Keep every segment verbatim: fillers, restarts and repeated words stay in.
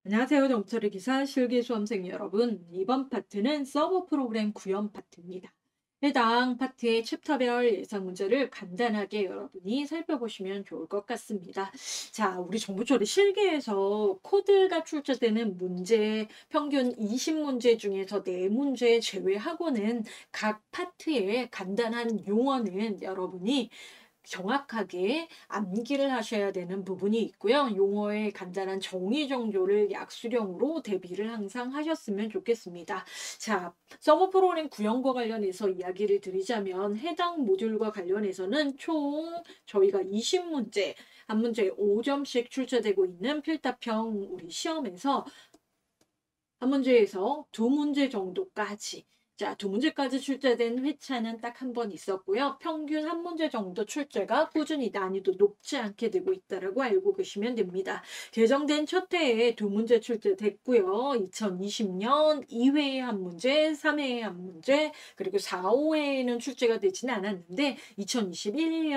안녕하세요. 정철의 기사 실기 수험생 여러분. 이번 파트는 서버 프로그램 구현 파트입니다. 해당 파트의 챕터별 예상 문제를 간단하게 여러분이 살펴보시면 좋을 것 같습니다. 자, 우리 정보처리 실기에서 코드가 출제되는 문제 평균 이십 문제 중에서 네 문제 제외하고는 각 파트의 간단한 용어는 여러분이 정확하게 암기를 하셔야 되는 부분이 있고요. 용어의 간단한 정의 정도를 약수령으로 대비를 항상 하셨으면 좋겠습니다. 자, 서버 프로그램 구현과 관련해서 이야기를 드리자면 해당 모듈과 관련해서는 총 저희가 이십 문제, 한 문제에 오 점씩 출제되고 있는 필답형 우리 시험에서 한 문제에서 두 문제 정도까지 자, 두 문제까지 출제된 회차는 딱 한 번 있었고요. 평균 한 문제 정도 출제가 꾸준히 난이도 높지 않게 되고 있다라고 알고 계시면 됩니다. 개정된 첫 해에 두 문제 출제됐고요. 이천이십 년 이 회에 한 문제, 삼 회에 한 문제, 그리고 사, 오 회에는 출제가 되지는 않았는데 이천이십일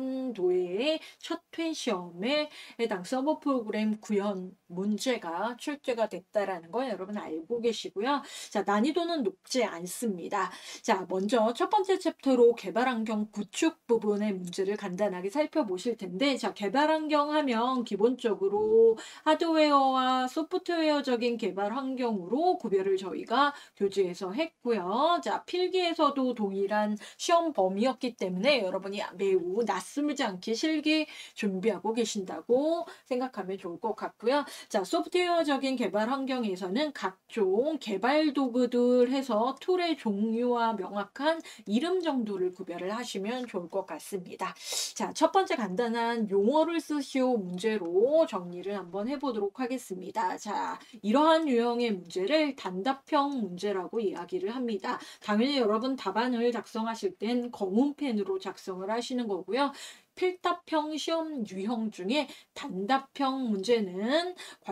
년도에 첫 회 시험에 해당 서버 프로그램 구현 문제가 출제가 됐다라는 거 여러분 알고 계시고요. 자, 난이도는 높지 않습니다. 자, 먼저 첫 번째 챕터로 개발 환경 구축 부분의 문제를 간단하게 살펴보실 텐데, 자, 개발 환경 하면 기본적으로 하드웨어와 소프트웨어적인 개발 환경으로 구별을 저희가 교재에서 했고요. 자, 필기에서도 동일한 시험 범위였기 때문에 여러분이 매우 낯설지 않게 실기 준비하고 계신다고 생각하면 좋을 것 같고요. 자, 소프트웨어적인 개발 환경에서는 각종 개발 도구들 해서 툴의 종류와 명확한 이름 정도를 구별을 하시면 좋을 것 같습니다. 자, 첫 번째 간단한 용어를 쓰시오 문제로 정리를 한번 해보도록 하겠습니다. 자, 이러한 유형의 문제를 단답형 문제라고 이야기를 합니다. 당연히 여러분 답안을 작성하실 땐 검은펜으로 작성을 하시는 거고요. 필답형 시험 유형 중에 단답형 문제는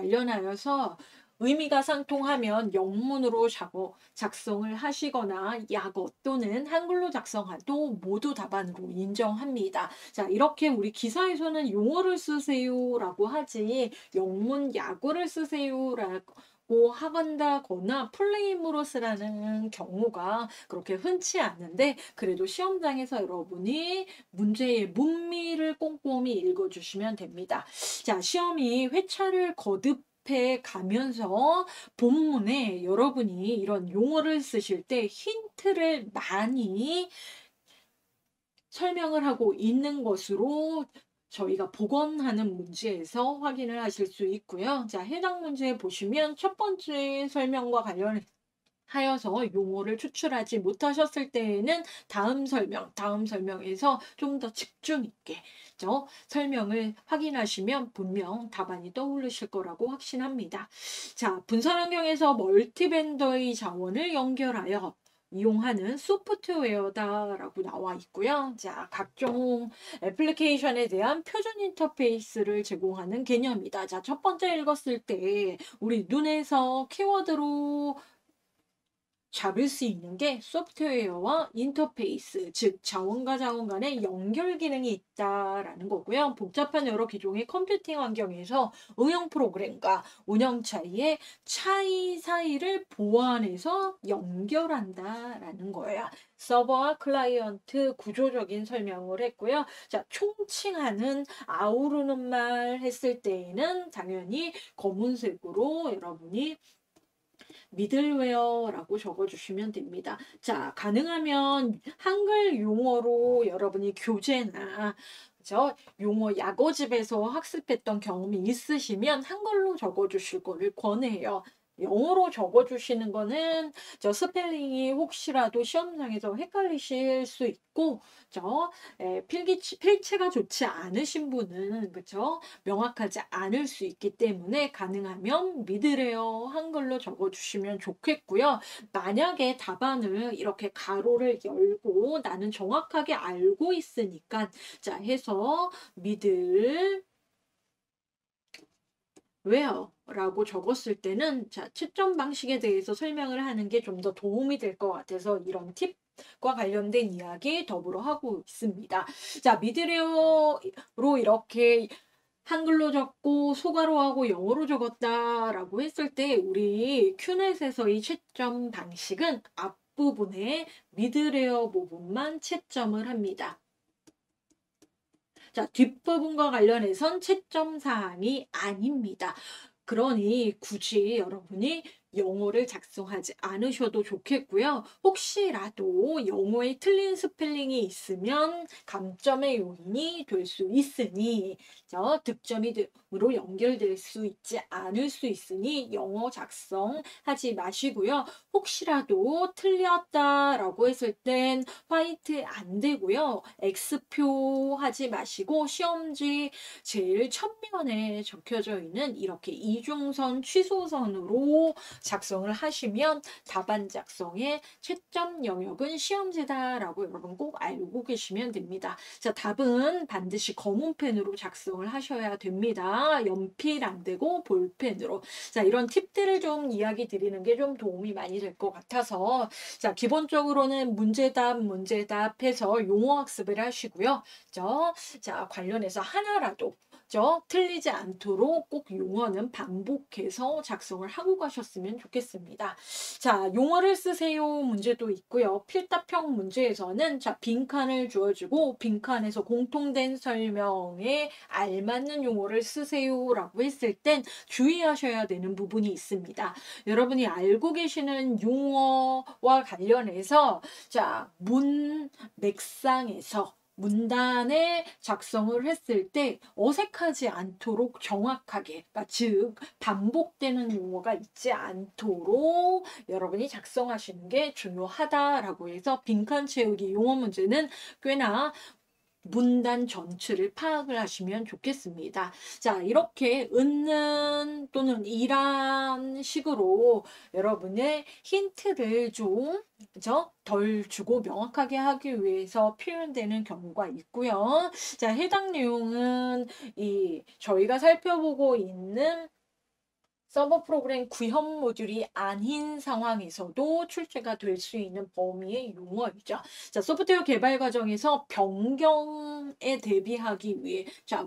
관련하여서 의미가 상통하면 영문으로 작업, 작성을 하시거나 약어 또는 한글로 작성해도 모두 답안으로 인정합니다. 자, 이렇게 우리 기사에서는 용어를 쓰세요라고 하지 영문 약어를 쓰세요라고 고 한다거나 플레임으로 쓰라는 경우가 그렇게 흔치 않은데 그래도 시험장에서 여러분이 문제의 문미를 꼼꼼히 읽어주시면 됩니다. 자, 시험이 회차를 거듭해 가면서 본문에 여러분이 이런 용어를 쓰실 때 힌트를 많이 설명을 하고 있는 것으로 저희가 복원하는 문제에서 확인을 하실 수 있고요. 자, 해당 문제 보시면 첫 번째 설명과 관련 하여서 용어를 추출하지 못하셨을 때에는 다음 설명, 다음 설명에서 좀 더 집중 있게 저 설명을 확인하시면 분명 답안이 떠오르실 거라고 확신합니다. 자, 분산 환경에서 멀티벤더의 자원을 연결하여 이용하는 소프트웨어다라고 나와 있고요. 자, 각종 애플리케이션에 대한 표준 인터페이스를 제공하는 개념이다. 자, 첫 번째 읽었을 때 우리 눈에서 키워드로 잡을 수 있는 게 소프트웨어와 인터페이스, 즉 자원과 자원 간의 연결 기능이 있다라는 거고요. 복잡한 여러 기종의 컴퓨팅 환경에서 응용 프로그램과 운영 차이의 차이 사이를 보완해서 연결한다라는 거예요. 서버와 클라이언트 구조적인 설명을 했고요. 자, 총칭하는 아우르는 말 했을 때에는 당연히 검은색으로 여러분이 미들웨어라고 적어주시면 됩니다. 자, 가능하면 한글 용어로 여러분이 교재나 그죠? 용어 약어집에서 학습했던 경험이 있으시면 한글로 적어주실 거를 권해요. 영어로 적어주시는 거는 저 스펠링이 혹시라도 시험장에서 헷갈리실 수 있고, 저 필기 필체가 좋지 않으신 분은 그죠? 명확하지 않을 수 있기 때문에 가능하면 미드레어 한글로 적어주시면 좋겠고요. 만약에 답안을 이렇게 가로를 열고 나는 정확하게 알고 있으니까 자 해서 미들 왜요? 라고 적었을 때는 자, 채점 방식에 대해서 설명을 하는 게 좀 더 도움이 될 것 같아서 이런 팁과 관련된 이야기 더불어 하고 있습니다. 자, 미드레어로 이렇게 한글로 적고 소괄호하고 영어로 적었다라고 했을 때 우리 큐넷에서의 채점 방식은 앞부분에 미드레어 부분만 채점을 합니다. 자, 뒷부분과 관련해선 채점 사항이 아닙니다. 그러니 굳이 여러분이 영어를 작성하지 않으셔도 좋겠고요. 혹시라도 영어에 틀린 스펠링이 있으면 감점의 요인이 될 수 있으니 저 득점으로 연결될 수 있지 않을 수 있으니 영어 작성하지 마시고요. 혹시라도 틀렸다라고 했을 땐 화이트 안 되고요. X표 하지 마시고 시험지 제일 첫면에 적혀져 있는 이렇게 이중선 취소선으로 작성을 하시면 답안 작성의 채점 영역은 시험지다라고 여러분 꼭 알고 계시면 됩니다. 자, 답은 반드시 검은 펜으로 작성을 하셔야 됩니다. 연필 안 되고 볼펜으로. 자, 이런 팁들을 좀 이야기 드리는 게 좀 도움이 많이 될 것 같아서 자, 기본적으로는 문제답 문제답 해서 용어 학습을 하시고요. 저, 자, 관련해서 하나라도 저 틀리지 않도록 꼭 용어는 반복해서 작성을 하고 가셨으면 좋겠습니다. 자, 용어를 쓰세요 문제도 있고요. 필답형 문제에서는 자, 빈칸을 주어주고 빈칸에서 공통된 설명에 알맞는 용어를 쓰세요라고 했을 땐 주의하셔야 되는 부분이 있습니다. 여러분이 알고 계시는 용어와 관련해서 자, 문 맥상에서 문단에 작성을 했을 때 어색하지 않도록 정확하게, 그러니까 즉 반복되는 용어가 있지 않도록 여러분이 작성하시는 게 중요하다라고 해서 빈칸 채우기 용어 문제는 꽤나 문단 전체를 파악을 하시면 좋겠습니다. 자, 이렇게 은는 또는 이란 식으로 여러분의 힌트를 좀 그죠? 덜 주고 명확하게 하기 위해서 표현되는 경우가 있고요. 자, 해당 내용은 이 저희가 살펴보고 있는 서버 프로그램 구현 모듈이 아닌 상황에서도 출제가 될 수 있는 범위의 용어이죠. 자, 소프트웨어 개발 과정에서 변경에 대비하기 위해 자,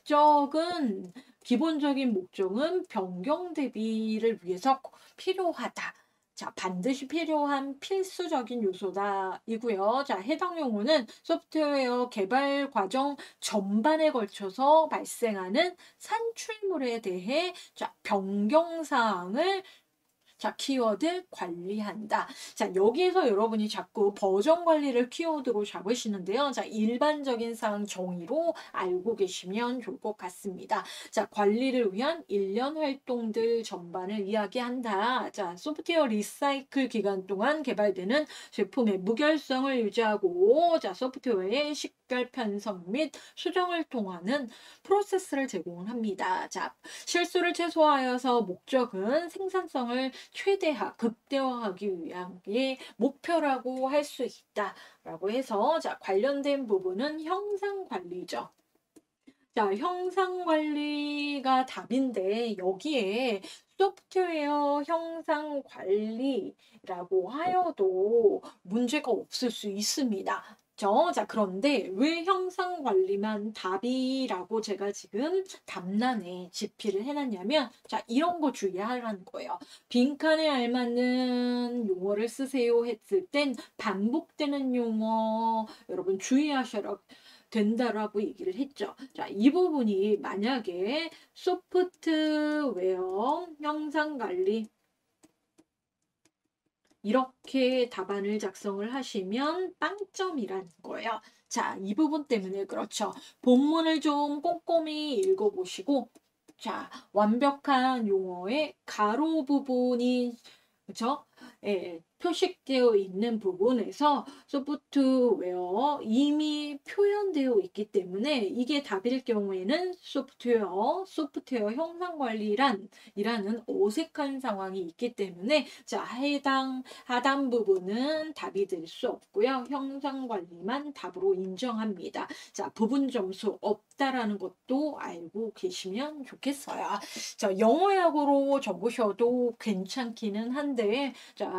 목적은 기본적인 목적은 변경 대비를 위해서 필요하다. 자, 반드시 필요한 필수적인 요소다 이고요. 자, 해당 용어는 소프트웨어 개발 과정 전반에 걸쳐서 발생하는 산출물에 대해 자, 변경 사항을 자, 키워드 관리한다. 자, 여기에서 여러분이 자꾸 버전 관리를 키워드로 잡으시는데요. 자, 일반적인 사항 정의로 알고 계시면 좋을 것 같습니다. 자, 관리를 위한 일련 활동들 전반을 이야기한다. 자, 소프트웨어 리사이클 기간 동안 개발되는 제품의 무결성을 유지하고 자, 소프트웨어의 식별 편성 및 수정을 통하는 프로세스를 제공합니다. 자, 실수를 최소화하여서 목적은 생산성을 최대화, 극대화하기 위함의 목표라고 할 수 있다라고 해서 자, 관련된 부분은 형상 관리죠. 자, 형상 관리가 답인데 여기에 소프트웨어 형상 관리라고 하여도 문제가 없을 수 있습니다. 저, 자, 그런데 왜 형상 관리만 답이라고 제가 지금 답란에 지필을 해놨냐면, 자, 이런 거 주의하라는 거예요. 빈칸에 알맞는 용어를 쓰세요 했을 땐 반복되는 용어, 여러분 주의하셔라. 된다라고 얘기를 했죠. 자, 이 부분이 만약에 소프트웨어 형상 관리 이렇게 답안을 작성을 하시면 빵점이라는 거예요. 자, 이 부분 때문에 그렇죠. 본문을 좀 꼼꼼히 읽어보시고 자, 완벽한 용어의 가로 부분이 그렇죠? 예, 표식되어 있는 부분에서 소프트웨어 이미 표현되어 있기 때문에 이게 답일 경우에는 소프트웨어, 소프트웨어 형상 관리란 이라는 어색한 상황이 있기 때문에 자, 해당 하단 부분은 답이 될 수 없고요. 형상 관리만 답으로 인정합니다. 자, 부분 점수 없다라는 것도 알고 계시면 좋겠어요. 자, 영어약으로 적으셔도 괜찮기는 한데 자,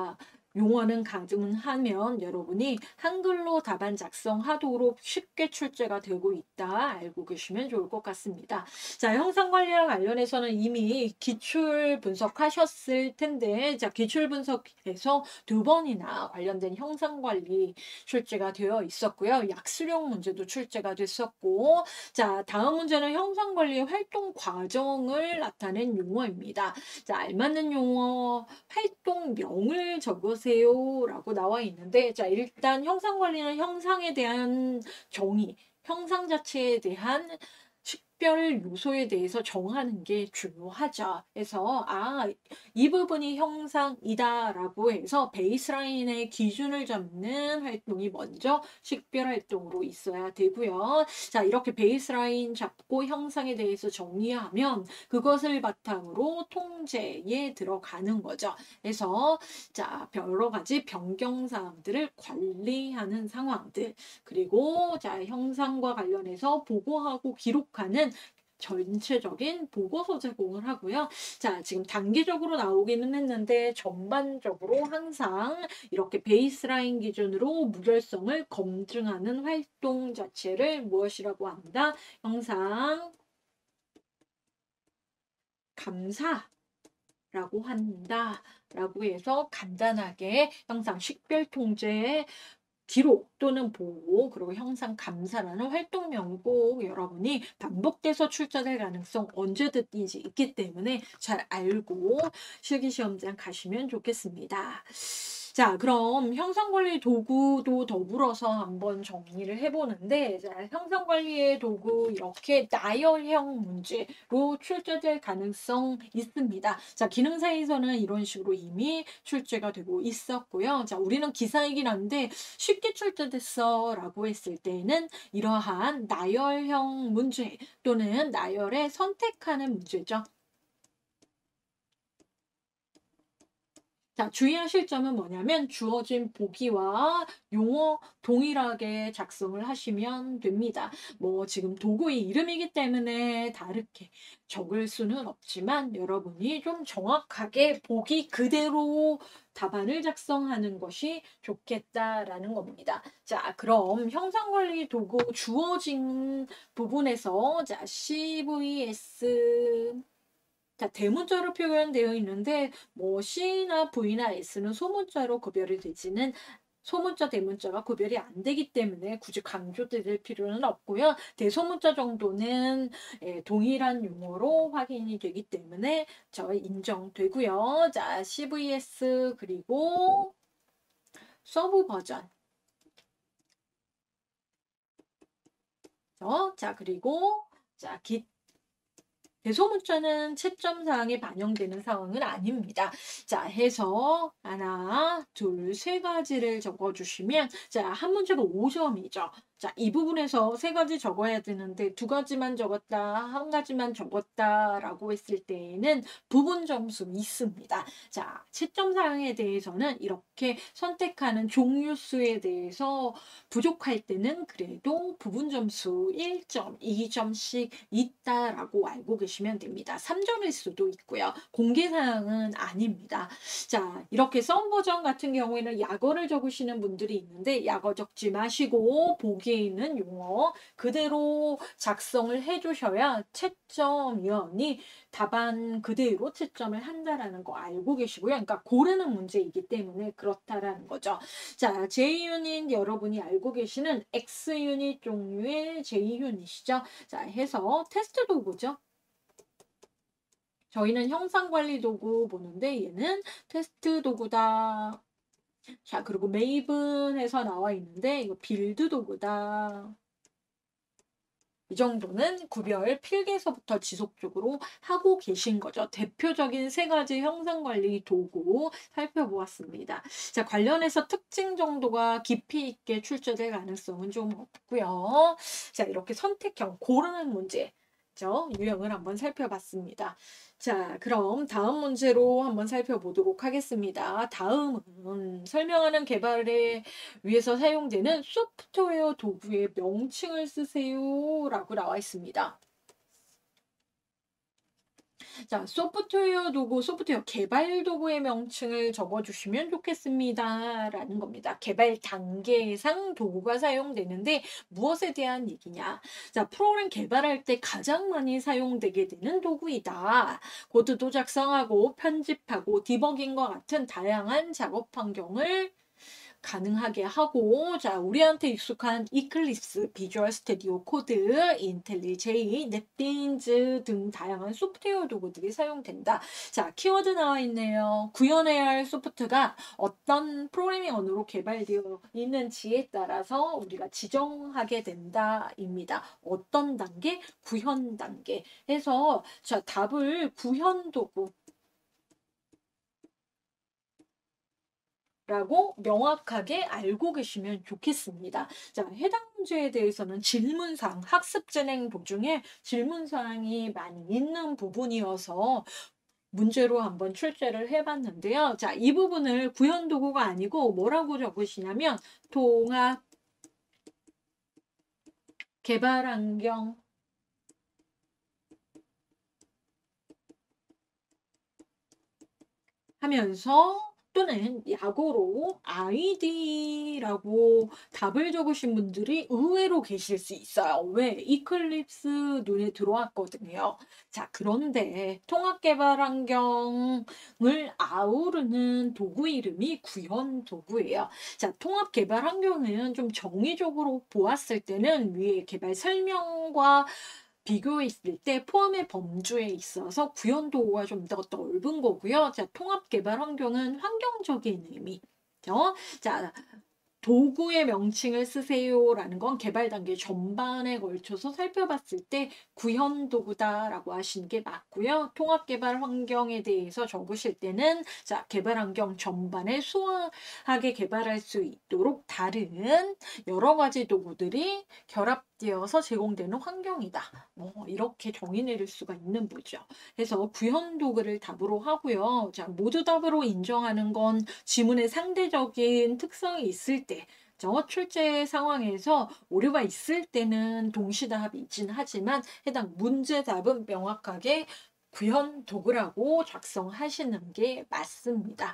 용어는 가능하면 여러분이 한글로 답안 작성하도록 쉽게 출제가 되고 있다 알고 계시면 좋을 것 같습니다. 자, 형상 관리와 관련해서는 이미 기출 분석하셨을 텐데, 자, 기출 분석에서 두 번이나 관련된 형상 관리 출제가 되어 있었고요. 약수령 문제도 출제가 됐었고, 자, 다음 문제는 형상 관리 활동 과정을 나타낸 용어입니다. 자, 알맞는 용어 활동명을 적으세요라고 나와 있는데, 자, 일단 형상 관리는 형상에 대한 정의, 형상 자체에 대한 식별 요소에 대해서 정하는 게 중요하죠. 그래서 아, 이 부분이 형상이다라고 해서 베이스라인의 기준을 잡는 활동이 먼저 식별 활동으로 있어야 되고요. 자, 이렇게 베이스라인 잡고 형상에 대해서 정의하면 그것을 바탕으로 통제에 들어가는 거죠. 그래서 자, 여러 가지 변경 사항들을 관리하는 상황들, 그리고 자, 형상과 관련해서 보고하고 기록하는 전체적인 보고서 제공을 하고요. 자, 지금 단기적으로 나오기는 했는데 전반적으로 항상 이렇게 베이스라인 기준으로 무결성을 검증하는 활동 자체를 무엇이라고 합니다? 형상 감사라고 한다. 라고 해서 간단하게 형상 식별 통제 기록 또는 보고, 그리고 형상 감사라는 활동명 꼭 여러분이 반복돼서 출제될 가능성 언제든지 있기 때문에 잘 알고 실기시험장 가시면 좋겠습니다. 자, 그럼 형상관리 도구도 더불어서 한번 정리를 해보는데, 자, 형상관리의 도구 이렇게 나열형 문제로 출제될 가능성 있습니다. 자, 기능사에서는 이런 식으로 이미 출제가 되고 있었고요. 자, 우리는 기사이긴 한데 쉽게 출제됐어 라고 했을 때는 이러한 나열형 문제 또는 나열에 선택하는 문제죠. 자, 주의하실 점은 뭐냐면 주어진 보기와 용어 동일하게 작성을 하시면 됩니다. 뭐 지금 도구의 이름이기 때문에 다르게 적을 수는 없지만 여러분이 좀 정확하게 보기 그대로 답안을 작성하는 것이 좋겠다라는 겁니다. 자, 그럼 형상관리 도구 주어진 부분에서 자, 씨브이에스 자, 대문자로 표현되어 있는데 뭐 C나 V나 S는 소문자로 구별이 되지는 소문자, 대문자가 구별이 안 되기 때문에 굳이 강조드릴 필요는 없고요. 대소문자 정도는 예, 동일한 용어로 확인이 되기 때문에 저 인정되고요. 자, 씨브이에스 그리고 서브 버전. 어, 자, 그리고 자, 기 대소문자는 채점 사항에 반영되는 상황은 아닙니다. 자, 해서 하나, 둘, 세 가지를 적어주시면 자, 한 문제가 오 점이죠. 자, 이 부분에서 세 가지 적어야 되는데 두 가지만 적었다, 한 가지만 적었다라고 했을 때에는 부분 점수 있습니다. 자, 채점 사항에 대해서는 이렇게 선택하는 종류수에 대해서 부족할 때는 그래도 부분 점수 일 점, 이 점씩 있다라고 알고 계시면 됩니다. 삼 점일 수도 있고요. 공개사항은 아닙니다. 자, 이렇게 썸 버전 같은 경우에는 약어를 적으시는 분들이 있는데 약어 적지 마시고 보기에 있는 용어 그대로 작성을 해주셔야 채점위원이 답안 그대로 채점을 한다라는 거 알고 계시고요. 그러니까 고르는 문제이기 때문에 그렇다라는 거죠. 자, J유닛 여러분이 알고 계시는 X유닛 종류의 J유닛이죠. 자, 해서 테스트 도구죠. 저희는 형상관리 도구 보는데 얘는 테스트 도구다. 자, 그리고 메이븐에서 나와 있는데 이거 빌드 도구다. 이 정도는 구별 필기에서부터 지속적으로 하고 계신 거죠. 대표적인 세 가지 형상관리 도구 살펴보았습니다. 자, 관련해서 특징 정도가 깊이 있게 출제될 가능성은 좀 없고요. 자, 이렇게 선택형 고르는 문제 유형을 한번 살펴봤습니다. 자, 그럼 다음 문제로 한번 살펴보도록 하겠습니다. 다음은 설명하는 개발에 위해서 사용되는 소프트웨어 도구의 명칭을 쓰세요 라고 나와 있습니다. 자, 소프트웨어 도구, 소프트웨어 개발 도구의 명칭을 적어주시면 좋겠습니다. 라는 겁니다. 개발 단계상 도구가 사용되는데 무엇에 대한 얘기냐. 자, 프로그램 개발할 때 가장 많이 사용되게 되는 도구이다. 코드도 작성하고 편집하고 디버깅과 같은 다양한 작업 환경을 가능하게 하고, 자, 우리한테 익숙한 이클립스, 비주얼 스튜디오 코드, 인텔리제이, 넷빈즈 등 다양한 소프트웨어 도구들이 사용된다. 자, 키워드 나와 있네요. 구현해야 할 소프트가 어떤 프로그래밍 언어로 개발되어 있는지에 따라서 우리가 지정하게 된다입니다. 어떤 단계? 구현 단계. 해서 자, 답을 구현 도구 라고 명확하게 알고 계시면 좋겠습니다. 자, 해당 문제에 대해서는 질문사항, 학습 진행 도중에 질문사항이 많이 있는 부분이어서 문제로 한번 출제를 해봤는데요. 자, 이 부분을 구현 도구가 아니고 뭐라고 적으시냐면 통합 개발 환경 하면서 또는 약어로 아이디라고 답을 적으신 분들이 의외로 계실 수 있어요. 왜? 이클립스 눈에 들어왔거든요. 자, 그런데 통합개발 환경을 아우르는 도구 이름이 구현 도구예요. 자, 통합개발 환경은 좀 정의적으로 보았을 때는 위에 개발 설명과 비교했을 때 포함의 범주에 있어서 구현 도구가 좀 더 넓은 거고요. 자, 통합 개발 환경은 환경적인 의미죠. 자, 도구의 명칭을 쓰세요라는 건 개발 단계 전반에 걸쳐서 살펴봤을 때 구현 도구다라고 하시는 게 맞고요. 통합 개발 환경에 대해서 적으실 때는 자, 개발 환경 전반에 수월하게 개발할 수 있도록 다른 여러 가지 도구들이 결합되어서 제공되는 환경이다. 뭐 이렇게 정의 내릴 수가 있는 거죠. 그래서 구현 도구를 답으로 하고요. 자, 모두 답으로 인정하는 건 지문의 상대적인 특성이 있을 때 저 출제 상황에서 오류가 있을 때는 동시다합이 있긴 하지만 해당 문제 답은 명확하게 구현 도구라고 작성하시는 게 맞습니다.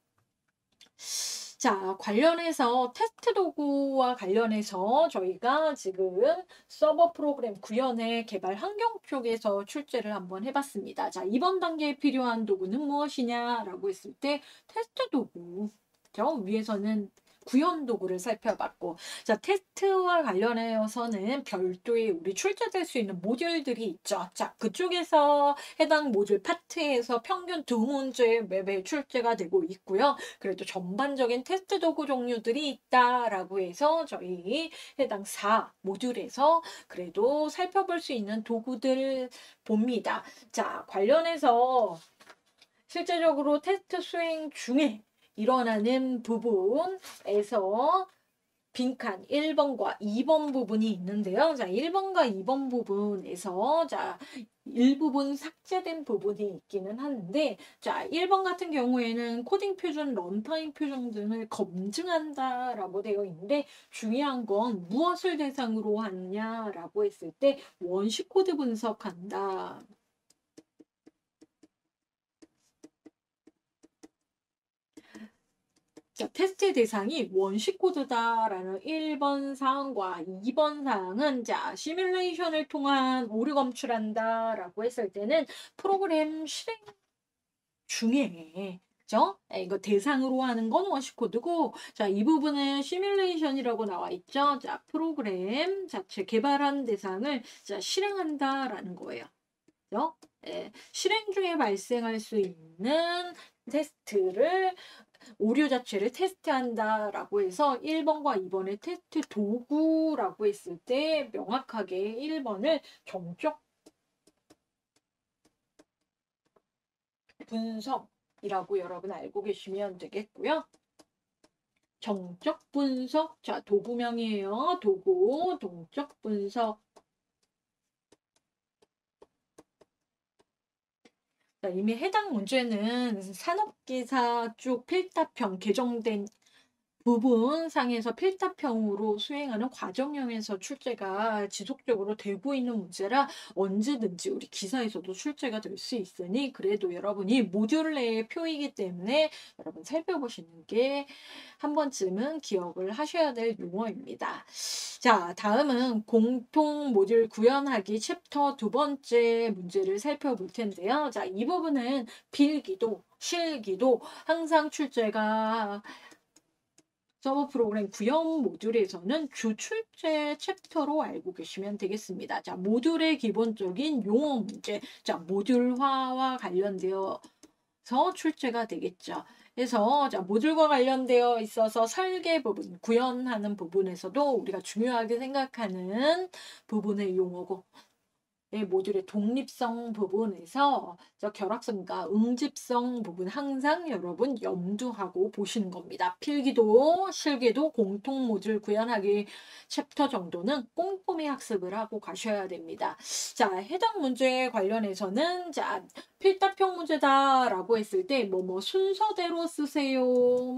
자, 관련해서 테스트 도구와 관련해서 저희가 지금 서버 프로그램 구현의 개발 환경 쪽에서 출제를 한번 해봤습니다. 자, 이번 단계에 필요한 도구는 무엇이냐라고 했을 때 테스트 도구. 죠? 위에서는 구현 도구를 살펴봤고, 자, 테스트와 관련해서는 별도의 우리 출제될 수 있는 모듈들이 있죠. 자, 그쪽에서 해당 모듈 파트에서 평균 두 문제 매매 출제가 되고 있고요. 그래도 전반적인 테스트 도구 종류들이 있다라고 해서 저희 해당 사 모듈에서 그래도 살펴볼 수 있는 도구들 봅니다. 자, 관련해서 실제적으로 테스트 수행 중에 일어나는 부분에서 빈칸 일 번과 이 번 부분이 있는데요. 자, 일 번과 이 번 부분에서 자, 일부분 삭제된 부분이 있기는 하는데 자, 일 번 같은 경우에는 코딩 표준, 런타임 표준 등을 검증한다라고 되어 있는데 중요한 건 무엇을 대상으로 하느냐라고 했을 때 원시 코드 분석한다. 자, 테스트 대상이 원시 코드다라는 일 번 사항과 이 번 사항은 자, 시뮬레이션을 통한 오류 검출한다라고 했을 때는 프로그램 실행 중에 그죠? 이거 대상으로 하는 건 원시 코드고 자, 이 부분은 시뮬레이션이라고 나와 있죠. 자, 프로그램 자체 개발한 대상을 자, 실행한다라는 거예요. 그죠? 예, 실행 중에 발생할 수 있는 테스트를 오류 자체를 테스트한다라고 해서 일 번과 이 번의 테스트 도구라고 했을 때 명확하게 일 번을 정적 분석이라고 여러분 알고 계시면 되겠고요. 정적 분석, 자, 도구명이에요. 도구, 동적 분석. 자, 이미 해당 문제는 산업기사 쪽 필답형 개정된 부분상에서 필답형으로 수행하는 과정형에서 출제가 지속적으로 되고 있는 문제라 언제든지 우리 기사에서도 출제가 될 수 있으니 그래도 여러분이 모듈 내의 표이기 때문에 여러분 살펴보시는 게 한 번쯤은 기억을 하셔야 될 용어입니다. 자, 다음은 공통 모듈 구현하기 챕터 두 번째 문제를 살펴볼 텐데요. 자, 이 부분은 필기도, 실기도 항상 출제가 서버 프로그램 구현 모듈에서는 주 출제 챕터로 알고 계시면 되겠습니다. 자, 모듈의 기본적인 용어 문제, 자, 모듈화와 관련되어서 출제가 되겠죠. 그래서 자, 모듈과 관련되어 있어서 설계 부분, 구현하는 부분에서도 우리가 중요하게 생각하는 부분의 용어고 네, 모듈의 독립성 부분에서 저 결합성과 응집성 부분 항상 여러분 염두하고 보시는 겁니다. 필기도 실기도 공통 모듈 구현하기 챕터 정도는 꼼꼼히 학습을 하고 가셔야 됩니다. 자, 해당 문제에 관련해서는 자, 필답형 문제다라고 했을 때 뭐 뭐 순서대로 쓰세요.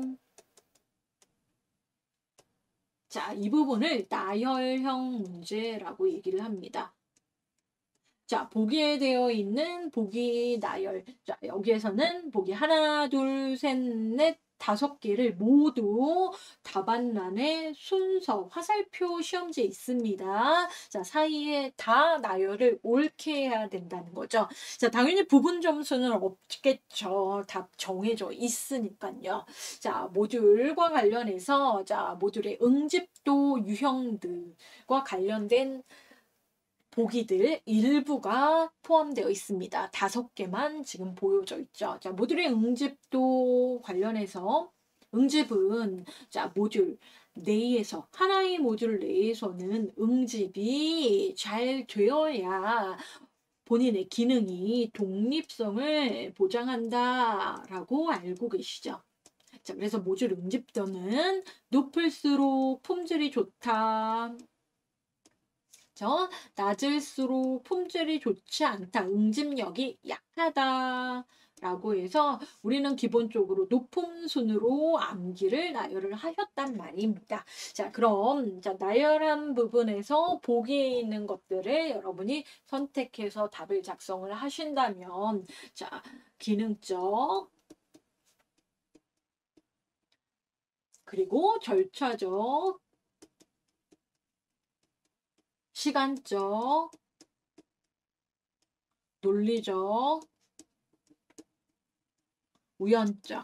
자, 이 부분을 나열형 문제라고 얘기를 합니다. 자, 보기에 되어 있는 보기 나열. 자, 여기에서는 보기 하나, 둘, 셋, 넷, 다섯 개를 모두 답안란의 순서, 화살표 시험지에 있습니다. 자, 사이에 다 나열을 옳게 해야 된다는 거죠. 자, 당연히 부분 점수는 없겠죠. 답 정해져 있으니까요. 자, 모듈과 관련해서, 자, 모듈의 응집도 유형들과 관련된 보기들 일부가 포함되어 있습니다. 다섯 개만 지금 보여져 있죠. 자, 모듈의 응집도 관련해서 응집은 자, 모듈 내에서 하나의 모듈 내에서는 응집이 잘 되어야 본인의 기능이 독립성을 보장한다라고 알고 계시죠. 자, 그래서 모듈 응집도는 높을수록 품질이 좋다. 낮을수록 품질이 좋지 않다. 응집력이 약하다. 라고 해서 우리는 기본적으로 높은 순으로 암기를 나열을 하셨단 말입니다. 자, 그럼 자, 나열한 부분에서 보기에 있는 것들을 여러분이 선택해서 답을 작성을 하신다면 자, 기능적 그리고 절차적 시간적, 논리적, 우연적.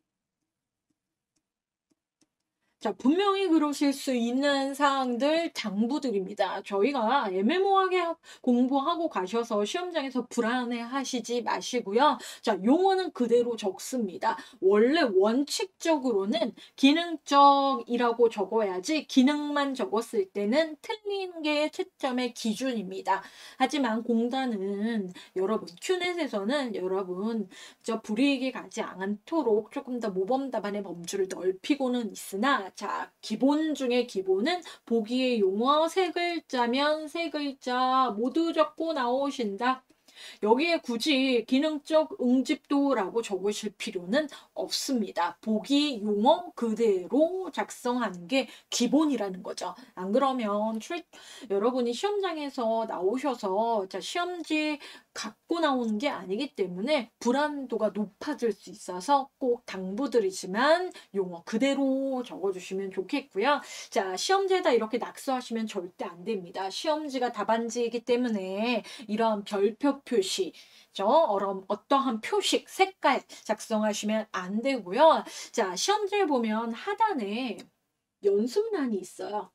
자, 분명히 그러실 수 있는 사항들 당부드립니다. 저희가 애매모호하게 공부하고 가셔서 시험장에서 불안해 하시지 마시고요. 자, 용어는 그대로 적습니다. 원래 원칙적으로는 기능적이라고 적어야지 기능만 적었을 때는 틀린 게 채점의 기준입니다. 하지만 공단은 여러분, 큐넷에서는 여러분 저 불이익이 가지 않도록 조금 더 모범 답안의 범주를 넓히고는 있으나 자, 기본 중에 기본은 보기의 용어 세 글자면 세 글자 모두 적고 나오신다. 여기에 굳이 기능적 응집도라고 적으실 필요는 없습니다. 보기 용어 그대로 작성하는 게 기본이라는 거죠. 안 그러면 출, 여러분이 시험장에서 나오셔서 자, 시험지 갖고 나오는 게 아니기 때문에 불안도가 높아질 수 있어서 꼭 당부드리지만 용어 그대로 적어주시면 좋겠고요. 자, 시험지에다 이렇게 낙서하시면 절대 안 됩니다. 시험지가 답안지이기 때문에 이런 별표 표시, 어떠한 표식, 색깔 작성하시면 안 되고요. 자, 시험지에 보면 하단에 연습란이 있어요.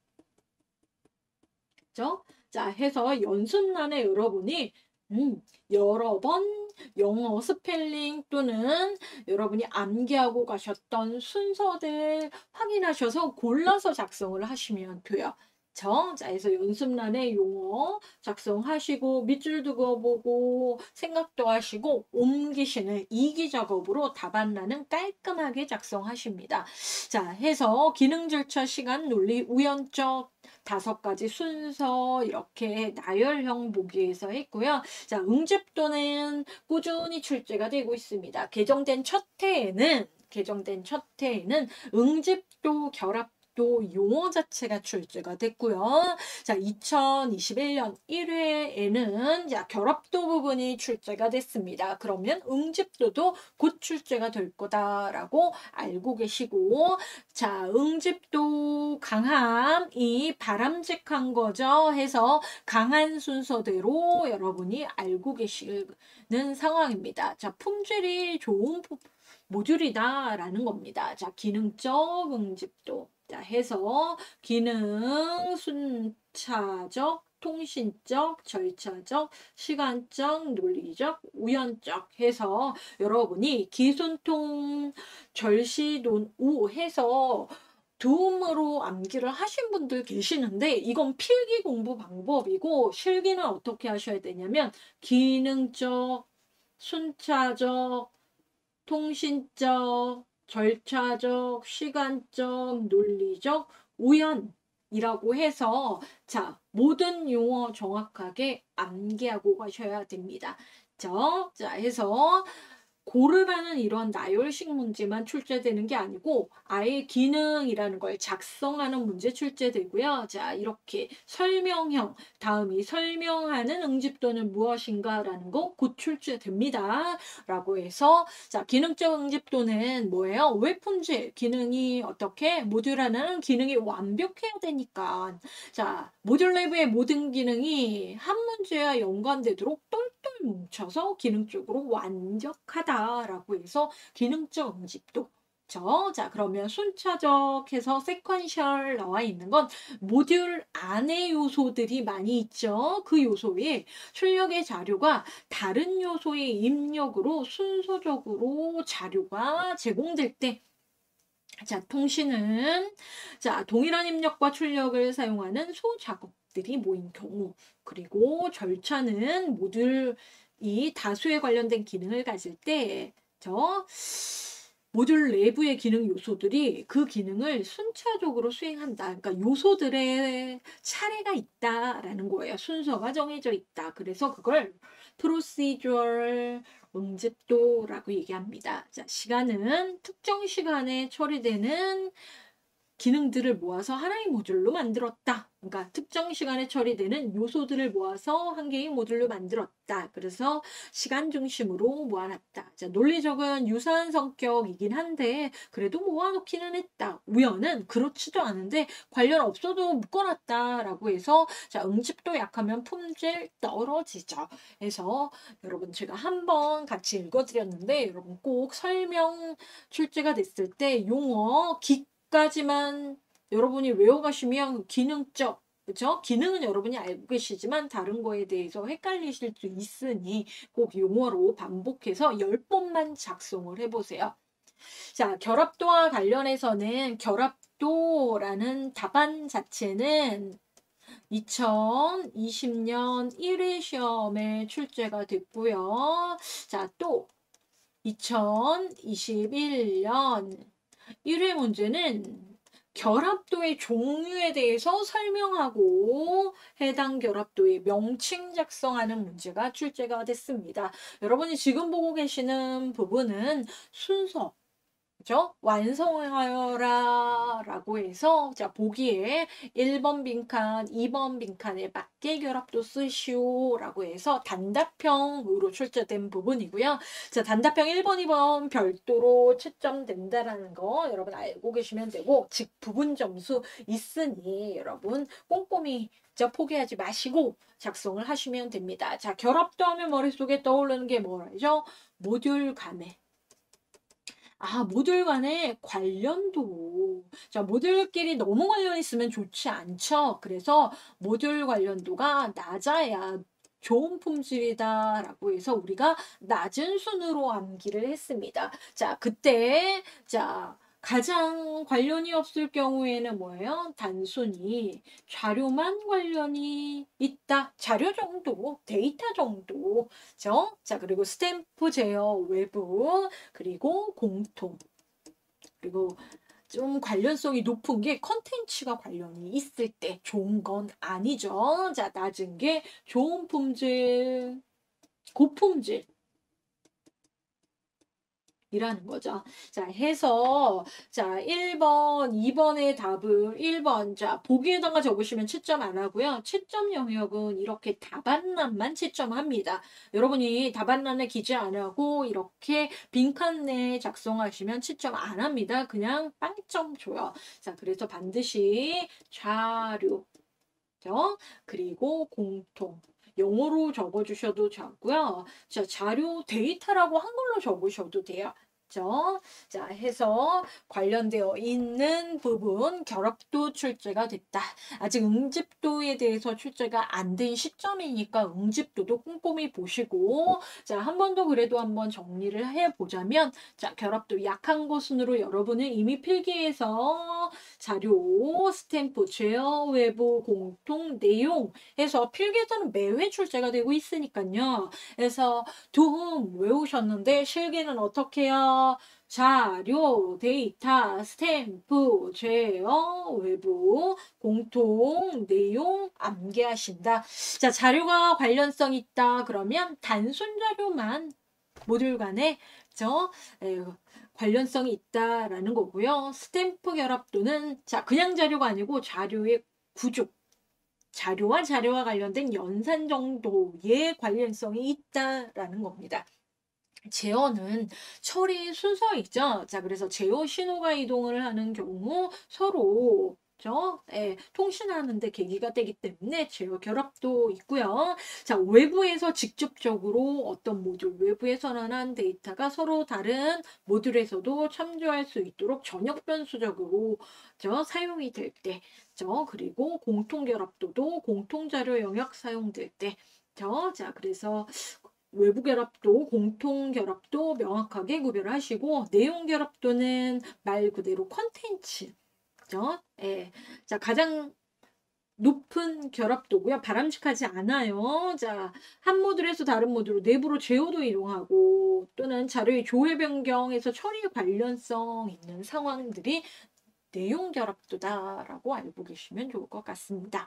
그죠? 자, 해서 연습란에 여러분이 음, 여러 번 영어 스펠링 또는 여러분이 암기하고 가셨던 순서들 확인하셔서 골라서 작성을 하시면 돼요. 자, 그래서 연습란에 용어 작성하시고 밑줄도 그어보고 생각도 하시고 옮기시는 이기 작업으로 답안란은 깔끔하게 작성하십니다. 자, 해서 기능 절차 시간 논리 우연적 다섯 가지 순서 이렇게 나열형 보기에서 했고요. 자, 응집도는 꾸준히 출제가 되고 있습니다. 개정된 첫 해에는 개정된 첫 해에는 응집도, 결합도 용어 자체가 출제가 됐고요. 자, 이천이십일 년 일 회에는 자, 결합도 부분이 출제가 됐습니다. 그러면 응집도도 곧 출제가 될 거다라고 알고 계시고, 자, 응집도 강함이 바람직한 거죠 해서 강한 순서대로 여러분이 알고 계시는 상황입니다. 자, 품질이 좋은 모듈이다라는 겁니다. 자, 기능적 응집도. 자, 해서 기능, 순차적, 통신적, 절차적, 시간적, 논리적, 우연적 해서 여러분이 기순통, 절시논, 우 해서 도움으로 암기를 하신 분들 계시는데 이건 필기 공부 방법이고 실기는 어떻게 하셔야 되냐면 기능적, 순차적, 통신적, 절차적, 시간적, 논리적, 우연이라고 해서 자, 모든 용어 정확하게 암기하고 가셔야 됩니다. 자, 자 해서 고르라는 이런 나열식 문제만 출제되는 게 아니고 아예 기능이라는 걸 작성하는 문제 출제되고요. 자, 이렇게 설명형, 다음이 설명하는 응집도는 무엇인가라는 거 곧 출제됩니다. 라고 해서 자, 기능적 응집도는 뭐예요? 왜 품질, 기능이 어떻게? 모듈 하나는 기능이 완벽해야 되니까. 자, 모듈 내부의 모든 기능이 한 문제와 연관되도록 똘똘 뭉쳐서 기능적으로 완벽하다라고 해서 기능적 응집도. 자, 그러면 순차적 해서 세퀀셜 나와 있는 건 모듈 안에 요소들이 많이 있죠. 그 요소에 출력의 자료가 다른 요소의 입력으로 순서적으로 자료가 제공될 때 자, 통신은 자, 동일한 입력과 출력을 사용하는 소작업들이 모인 경우, 그리고 절차는 모듈이 다수에 관련된 기능을 가질 때 저 모듈 내부의 기능 요소들이 그 기능을 순차적으로 수행한다. 그러니까 요소들의 차례가 있다라는 거예요. 순서가 정해져 있다. 그래서 그걸 procedural 응집도라고 얘기합니다. 자, 시간은 특정 시간에 처리되는 기능들을 모아서 하나의 모듈로 만들었다. 그러니까 특정 시간에 처리되는 요소들을 모아서 한 개의 모듈로 만들었다. 그래서 시간 중심으로 모아놨다. 자, 논리적은 유사한 성격이긴 한데 그래도 모아놓기는 했다. 우연은 그렇지도 않은데 관련 없어도 묶어놨다라고 해서 자, 응집도 약하면 품질 떨어지죠. 그래서 여러분 제가 한번 같이 읽어드렸는데 여러분 꼭 설명 출제가 됐을 때 용어 기 까지만 여러분이 외워가시면 기능적, 그죠? 기능은 여러분이 알고 계시지만 다른 거에 대해서 헷갈리실 수 있으니 꼭 용어로 반복해서 열 번만 작성을 해보세요. 자, 결합도와 관련해서는 결합도라는 답안 자체는 이천이십 년 일 회 시험에 출제가 됐고요. 자, 또 이천이십일 년 일 회 문제는 결합도의 종류에 대해서 설명하고 해당 결합도의 명칭 작성하는 문제가 출제가 됐습니다. 여러분이 지금 보고 계시는 부분은 순서, 그죠? 완성하여라 라고 해서 자, 보기에 일 번 빈칸, 이 번 빈칸에 맞게 결합도 쓰시오 라고 해서 단답형으로 출제된 부분이고요. 자, 단답형 일 번, 이 번 별도로 채점된다라는 거 여러분 알고 계시면 되고, 즉 부분 점수 있으니 여러분 꼼꼼히 자, 포기하지 마시고 작성을 하시면 됩니다. 자, 결합도 하면 머릿속에 떠오르는 게 뭐죠? 모듈 감액. 아, 모듈 간의 관련도. 자, 모듈끼리 너무 관련 있으면 좋지 않죠. 그래서 모듈 관련도가 낮아야 좋은 품질이다라고 해서 우리가 낮은 순으로 암기를 했습니다. 자, 그때 자, 가장 관련이 없을 경우에는 뭐예요? 단순히 자료만 관련이 있다. 자료 정도, 데이터 정도. 그죠? 자, 그리고 스탬프 제어 외부, 그리고 공통. 그리고 좀 관련성이 높은 게 컨텐츠가 관련이 있을 때 좋은 건 아니죠. 자, 낮은 게 좋은 품질, 고품질. 이라는 거죠. 자, 해서 자, 일 번, 이 번의 답을 일 번 자, 보기에다가 적으시면 채점 안 하고요. 채점 영역은 이렇게 답안란만 채점합니다. 여러분이 답안란에 기재 안 하고 이렇게 빈칸 내에 작성하시면 채점 안 합니다. 그냥 빵점 줘요. 자, 그래서 반드시 자료, 죠? 그리고 공통. 영어로 적어주셔도 좋고요. 자, 자료 데이터라고 한글로 적으셔도 돼요. 그죠? 자, 해서 관련되어 있는 부분 결합도 출제가 됐다. 아직 응집도에 대해서 출제가 안 된 시점이니까 응집도도 꼼꼼히 보시고 자, 한 번 더 그래도 한번 정리를 해보자면 자, 결합도 약한 것으로 여러분은 이미 필기에서 자료, 스탬프, 제어, 외부, 공통, 내용 해서 필기에서는 매회 출제가 되고 있으니까요. 그래서 도움 외우셨는데 실기는 어떻게 해요? 자료, 데이터, 스탬프, 제어, 외부, 공통, 내용 암기하신다. 자, 자료가 관련성 있다. 그러면 단순 자료만 모듈 간에 저 에, 관련성이 있다라는 거고요. 스탬프 결합도는 자, 그냥 자료가 아니고 자료의 구조. 자료와 자료와 관련된 연산 정도의 관련성이 있다라는 겁니다. 제어는 처리 순서이죠. 자, 그래서 제어 신호가 이동을 하는 경우 서로 죠? 예, 통신하는데 계기가 되기 때문에 제어 결합도 있고요. 자, 외부에서 직접적으로 어떤 모듈, 외부에서 나난 데이터가 서로 다른 모듈에서도 참조할 수 있도록 전역 변수적으로 저 사용이 될 때, 저 그리고 공통 결합도도 공통 자료 영역 사용될 때, 저 자, 그래서 외부 결합도, 공통 결합도 명확하게 구별하시고 내용 결합도는 말 그대로 컨텐츠, 그죠? 예. 자, 가장 높은 결합도고요. 바람직하지 않아요. 자, 한 모듈에서 다른 모듈로 내부로 제어도 이동하고 또는 자료의 조회 변경에서 처리 관련성 있는 상황들이 내용 결합도다라고 알고 계시면 좋을 것 같습니다.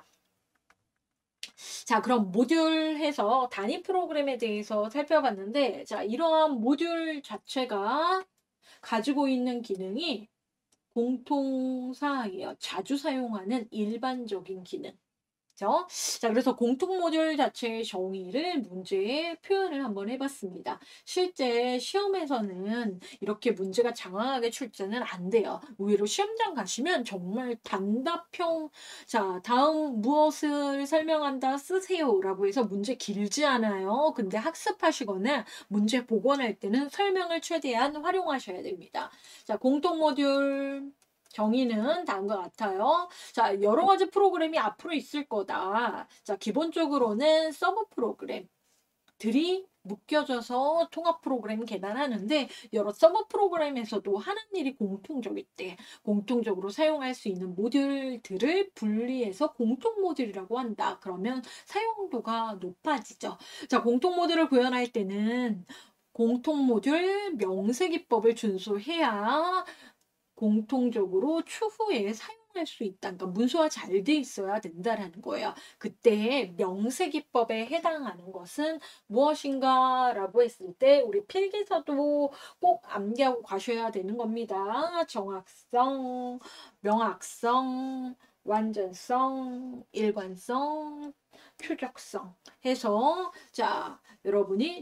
자, 그럼 모듈 해서 단위 프로그램에 대해서 살펴봤는데, 자, 이러한 모듈 자체가 가지고 있는 기능이 공통사항이에요. 자주 사용하는 일반적인 기능. 그죠? 자, 그래서 공통 모듈 자체의 정의를 문제에 표현을 한번 해봤습니다. 실제 시험에서는 이렇게 문제가 장황하게 출제는 안 돼요. 의외로 시험장 가시면 정말 단답형, 자, 다음 무엇을 설명한다 쓰세요 라고 해서 문제 길지 않아요. 근데 학습하시거나 문제 복원할 때는 설명을 최대한 활용하셔야 됩니다. 자, 공통 모듈 정의는 다음과 같아요. 자, 여러 가지 프로그램이 앞으로 있을 거다. 자, 기본적으로는 서브 프로그램들이 묶여져서 통합 프로그램 개발하는데 여러 서브 프로그램에서도 하는 일이 공통적일 때 공통적으로 사용할 수 있는 모듈들을 분리해서 공통 모듈이라고 한다. 그러면 사용도가 높아지죠. 자, 공통 모듈을 구현할 때는 공통 모듈 명세기법을 준수해야 공통적으로 추후에 사용할 수 있다. 그러니까 문서화 잘 돼 있어야 된다라는 거예요. 그때 명세기법에 해당하는 것은 무엇인가라고 했을 때 우리 필기서도 꼭 암기하고 가셔야 되는 겁니다. 정확성, 명확성, 완전성, 일관성, 추적성 해서 자, 여러분이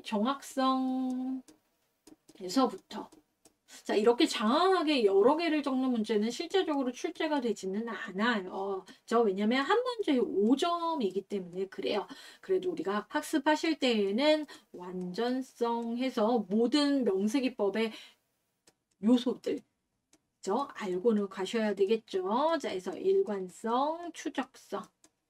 정확성에서부터 자, 이렇게 장황하게 여러 개를 적는 문제는 실제적으로 출제가 되지는 않아요. 저 왜냐면 한 문제에 오 점이기 때문에 그래요. 그래도 우리가 학습하실 때에는 완전성 해서 모든 명세기법의 요소들 저 알고는 가셔야 되겠죠. 자, 그래서 일관성, 추적성.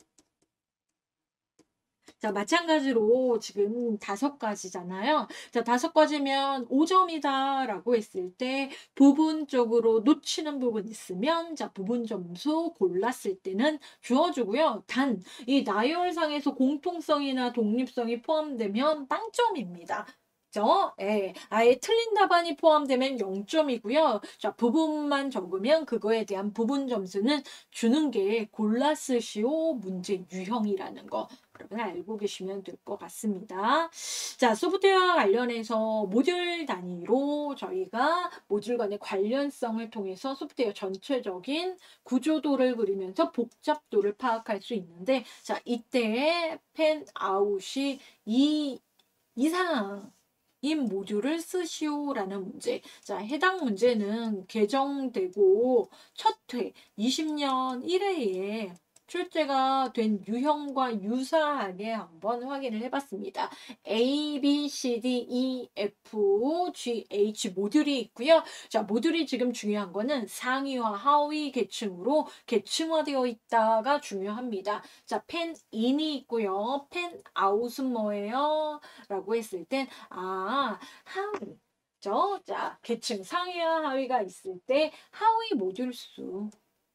자, 마찬가지로 지금 다섯 가지잖아요. 자, 다섯 가지면 오 점이다라고 했을 때 부분적으로 놓치는 부분 있으면 자, 부분 점수 골랐을 때는 주어주고요. 단, 이 나열상에서 공통성이나 독립성이 포함되면 빵점입니다. 죠? 예, 아예 틀린 답안이 포함되면 영 점이고요. 자, 부분만 적으면 그거에 대한 부분 점수는 주는 게 골라 쓰시오 문제 유형이라는 거 여러분 알고 계시면 될 것 같습니다. 자, 소프트웨어와 관련해서 모듈 단위로 저희가 모듈 간의 관련성을 통해서 소프트웨어 전체적인 구조도를 그리면서 복잡도를 파악할 수 있는데, 자, 이때 펜 아웃이 이 이상 인 모듈을 쓰시오라는 문제. 자, 해당 문제는 개정되고 첫 회 이십 년 일 회에 출제가 된 유형과 유사하게 한번 확인을 해봤습니다. A, B, C, D, E, F, G, H 모듈이 있고요. 자, 모듈이 지금 중요한 거는 상위와 하위 계층으로 계층화되어 있다가 중요합니다. 자, 펜 인이 있고요. 펜 아웃은 뭐예요? 라고 했을 땐 아, 하위. 죠? 자, 계층 상위와 하위가 있을 때 하위 모듈 수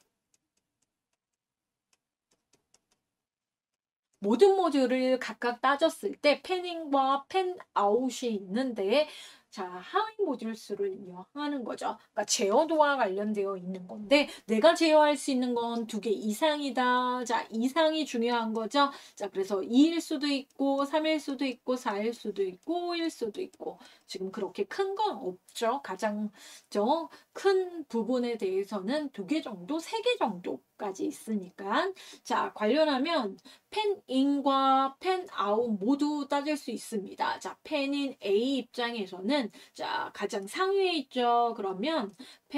모든 모듈을 각각 따졌을 때 펜인과 펜아웃이 있는데, 자, 하위 모듈 수를 이용하는 거죠. 그러니까 제어도와 관련되어 있는 건데 내가 제어할 수 있는 건 두 개 이상이다. 자, 이상이 중요한 거죠. 자, 그래서 이일 수도 있고 삼일 수도 있고 사일 수도 있고 오일 수도 있고 지금 그렇게 큰 건 없죠. 가장 저 큰 부분에 대해서는 두 개 정도, 세 개 정도까지 있으니까. 자, 관련하면 펜인과 펜아웃 모두 따질 수 있습니다. 자, 펜인 A 입장에서는 자, 가장 상위에 있죠. 그러면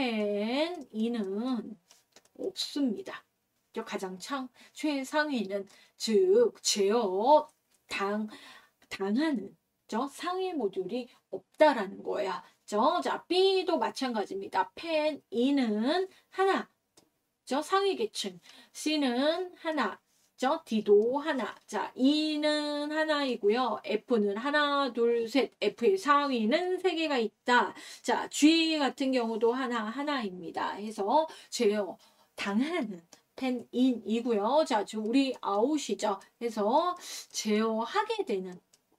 펜인은 없습니다. 가장 창, 최상위는 즉 제어 당 당하는 저 상위 모듈이 없다라는 거야. 저, 자, B도 마찬가지입니다. 펜인은 하나, 저 상위 계층, C는 하나, 저 D도 하나. 자, E는 하나이고요. F는 하나, 둘, 셋. F의 상위는 세 개가 있다. 자, G 같은 경우도 하나, 하나입니다. 해서 제어 당하는 펜인이고요. 자, 지금 우리 아웃이죠. 해서 제어하게 되는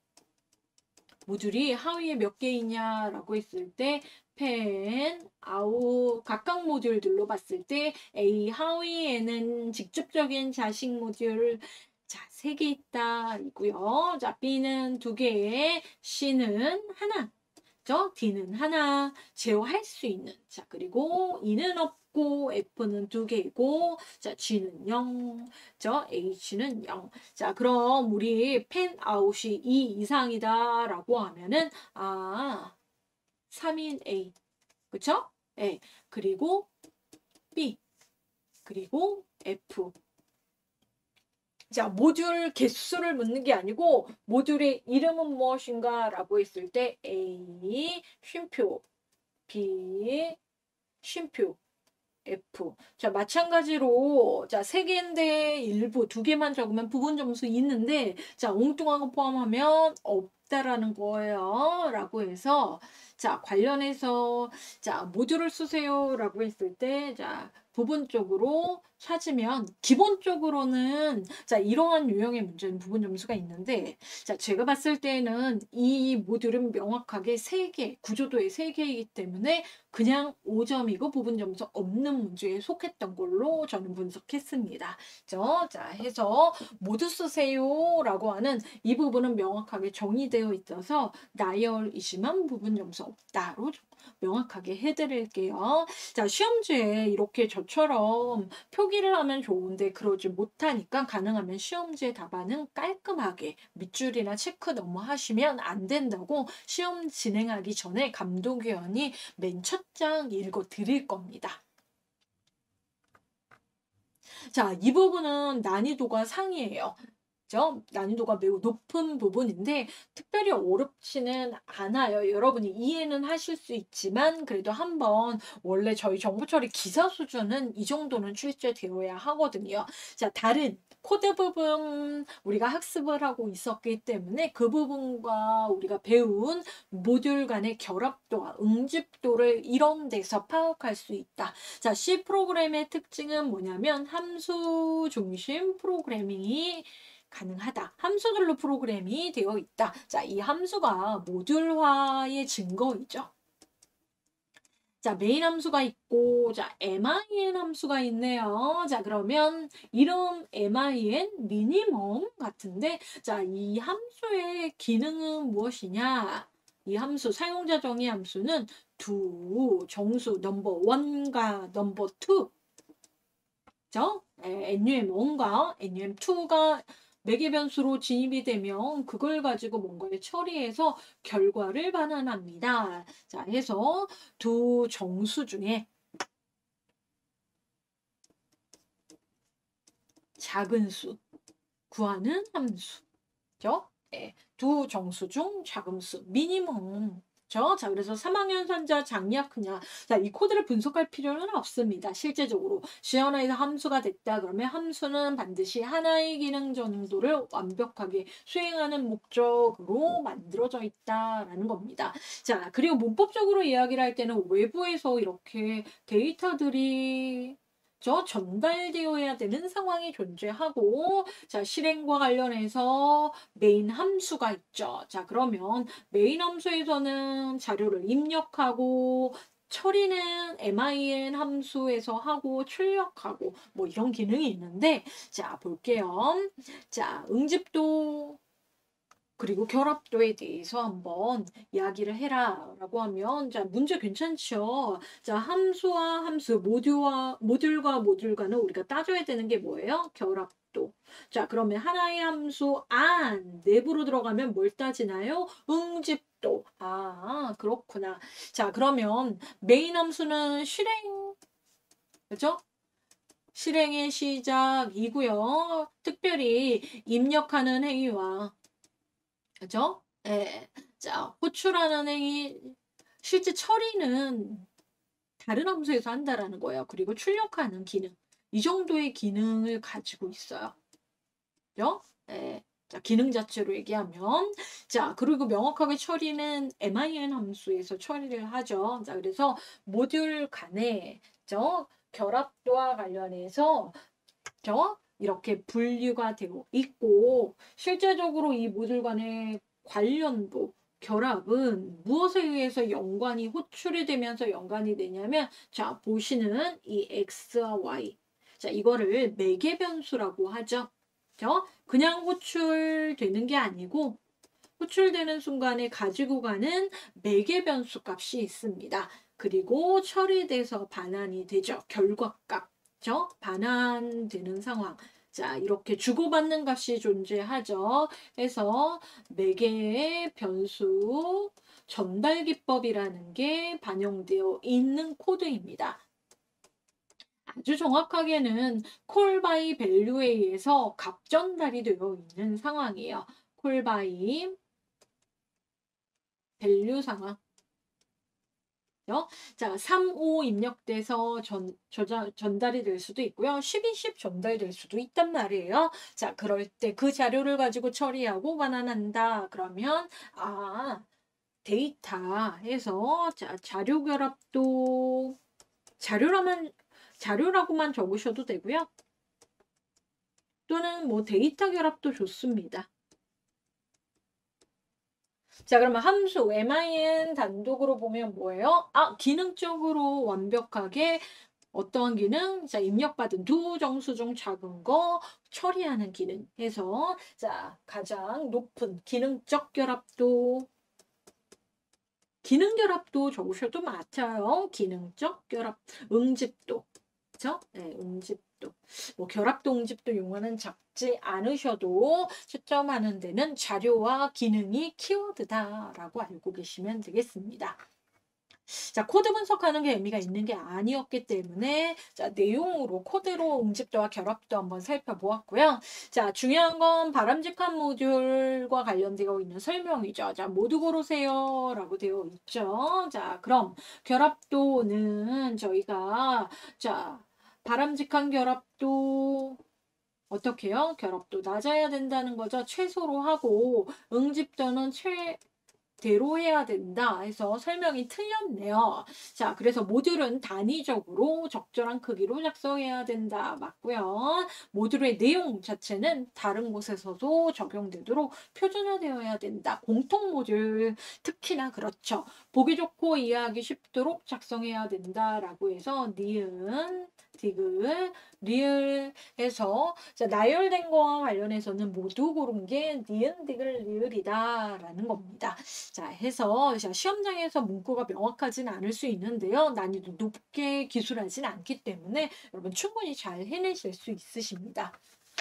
모듈이 하위에 몇 개 있냐라고 했을 때 펜, 아웃 각각 모듈들로 봤을 때 A 하위에는 직접적인 자식 모듈 자, 세 개 있다 이고요. 자, B는 두 개, C는 하나. 저 D는 하나 제어할 수 있는. 자, 그리고 E는 없고 F는 두 개이고 자, G는 영. 저 H는 영. 자, 그럼 우리 펜 아웃이 이 이상이다라고 하면은 아, 삼인 A. 그쵸? A. 그리고 B. 그리고 F. 자, 모듈 개수를 묻는 게 아니고 모듈의 이름은 무엇인가 라고 했을 때 A, 쉼표, B, 쉼표, F. 자, 마찬가지로 자, 세 개인데 일부 두 개만 적으면 부분 점수 있는데 자, 엉뚱한 거 포함하면 없다라는 거예요. 라고 해서 자, 관련해서 자, 모듈을 쓰세요라고 했을 때 자, 부분적으로 찾으면 기본적으로는 자, 이러한 유형의 문제는 부분 점수가 있는데 자, 제가 봤을 때는 이 모듈은 명확하게 세 개, 구조도의 세 개이기 때문에 그냥 오 점이고 부분 점수 없는 문제에 속했던 걸로 저는 분석했습니다. 그죠? 자, 해서 모두 쓰세요라고 하는 이 부분은 명확하게 정의되어 있어서 나열이지만 부분 점수 없다로 명확하게 해드릴게요. 자, 시험지에 이렇게 저처럼 표기를 하면 좋은데 그러지 못하니까 가능하면 시험지의 답안은 깔끔하게 밑줄이나 체크 너무 하시면 안 된다고 시험 진행하기 전에 감독위원이 맨 첫 장 읽어 드릴 겁니다. 자, 이 부분은 난이도가 상이에요. 그죠? 난이도가 매우 높은 부분인데 특별히 어렵지는 않아요. 여러분이 이해는 하실 수 있지만 그래도 한번 원래 저희 정보처리 기사 수준은 이 정도는 출제되어야 하거든요. 자, 다른 코드 부분 우리가 학습을 하고 있었기 때문에 그 부분과 우리가 배운 모듈 간의 결합도와 응집도를 이런 데서 파악할 수 있다. 자, C 프로그램의 특징은 뭐냐면 함수 중심 프로그래밍이 가능하다. 함수들로 프로그램이 되어 있다. 자, 이 함수가 모듈화의 증거이죠. 자, 메인 함수가 있고, 자, min 함수가 있네요. 자, 그러면 이름 min 미니멈 같은데, 자, 이 함수의 기능은 무엇이냐? 이 함수, 사용자 정의 함수는 두 정수 넘버 원과 넘버 투, 죠? num원과 num2가 매개 변수로 진입이 되면 그걸 가지고 뭔가를 처리해서 결과를 반환합니다. 자, 해서 두 정수 중에 작은 수 구하는 함수죠. 네, 두 정수 중 작은 수 미니멈. 자, 그래서 삼 학년 선자 작냐 크냐. 자, 이 코드를 분석할 필요는 없습니다. 실제적으로 시연화에서 함수가 됐다 그러면 함수는 반드시 하나의 기능 정도를 완벽하게 수행하는 목적으로 만들어져 있다라는 겁니다. 자, 그리고 문법적으로 이야기를 할 때는 외부에서 이렇게 데이터들이 저 전달되어야 되는 상황이 존재하고, 자, 실행과 관련해서 메인 함수가 있죠. 자, 그러면 메인 함수에서는 자료를 입력하고 처리는 min 함수에서 하고 출력하고 뭐 이런 기능이 있는데, 자, 볼게요. 자, 응집도 그리고 결합도에 대해서 한번 이야기를 해라 라고 하면, 자, 문제 괜찮죠? 자, 함수와 함수, 모듈과, 모듈과 모듈과는 우리가 따져야 되는 게 뭐예요? 결합도. 자, 그러면 하나의 함수 안 내부로 들어가면 뭘 따지나요? 응집도. 아, 그렇구나. 자, 그러면 메인 함수는 실행, 그죠? 실행의 시작이고요. 특별히 입력하는 행위와, 그죠? 예. 자, 호출하는 행위, 실제 처리는 다른 함수에서 한다라는 거예요. 그리고 출력하는 기능. 이 정도의 기능을 가지고 있어요. 그죠? 예. 자, 기능 자체로 얘기하면. 자, 그리고 명확하게 처리는 min 함수에서 처리를 하죠. 자, 그래서 모듈 간에, 저, 결합도와 관련해서, 저, 이렇게 분류가 되고 있고, 실제적으로 이 모듈 간의 관련도, 결합은 무엇에 의해서 연관이 호출이 되면서 연관이 되냐면, 자, 보시는 이 x와 y. 자, 이거를 매개 변수라고 하죠. 그죠? 그냥 호출되는 게 아니고, 호출되는 순간에 가지고 가는 매개 변수 값이 있습니다. 그리고 처리돼서 반환이 되죠. 결과값. 죠? 반환되는 상황. 자, 이렇게 주고받는 값이 존재하죠. 그래서 매개의 변수 전달 기법이라는 게 반영되어 있는 코드입니다. 아주 정확하게는 콜 바이 밸류에 의해서 값 전달이 되어 있는 상황이에요. 콜 바이 밸류 상황. 자, 삼, 오 입력돼서 전, 저자, 전달이 될 수도 있고요. 십이, 십 전달될 수도 있단 말이에요. 자, 그럴 때 그 자료를 가지고 처리하고 반환한다. 그러면, 아, 데이터에서, 자, 자료 결합도, 자료라만, 자료라고만 적으셔도 되고요. 또는 뭐 데이터 결합도 좋습니다. 자, 그러면 함수 min 단독으로 보면 뭐예요? 아, 기능적으로 완벽하게 어떠한 기능? 자, 입력받은 두 정수 중 작은 거 처리하는 기능 해서, 자, 가장 높은 기능적 결합도, 기능 결합도 적으셔도 맞아요. 기능적 결합, 응집도, 그죠? 네, 응집도. 뭐 결합도, 응집도 용어는 적지 않으셔도 채점하는 데는 자료와 기능이 키워드다라고 알고 계시면 되겠습니다. 자, 코드 분석하는 게 의미가 있는 게 아니었기 때문에, 자, 내용으로 코드로 응집도와 결합도 한번 살펴보았고요. 자, 중요한 건 바람직한 모듈과 관련되어 있는 설명이죠. 자, 모두 고르세요 라고 되어 있죠. 자, 그럼 결합도는 저희가, 자, 바람직한 결합도 어떻게 해요? 결합도 낮아야 된다는 거죠. 최소로 하고, 응집도는 최 대로 해야 된다 해서 설명이 틀렸네요. 자, 그래서 모듈은 단위적으로 적절한 크기로 작성해야 된다. 맞고요. 모듈의 내용 자체는 다른 곳에서도 적용되도록 표준화되어야 된다. 공통 모듈 특히나 그렇죠. 보기 좋고 이해하기 쉽도록 작성해야 된다라고 해서 니은, 디귿, 리을에서 자, 나열된 거와 관련해서는 모두 고른 게 니은, 디귿, 리을이다라는 겁니다. 자, 해서 자, 시험장에서 문구가 명확하진 않을 수 있는데요. 난이도 높게 기술하진 않기 때문에 여러분 충분히 잘 해내실 수 있으십니다.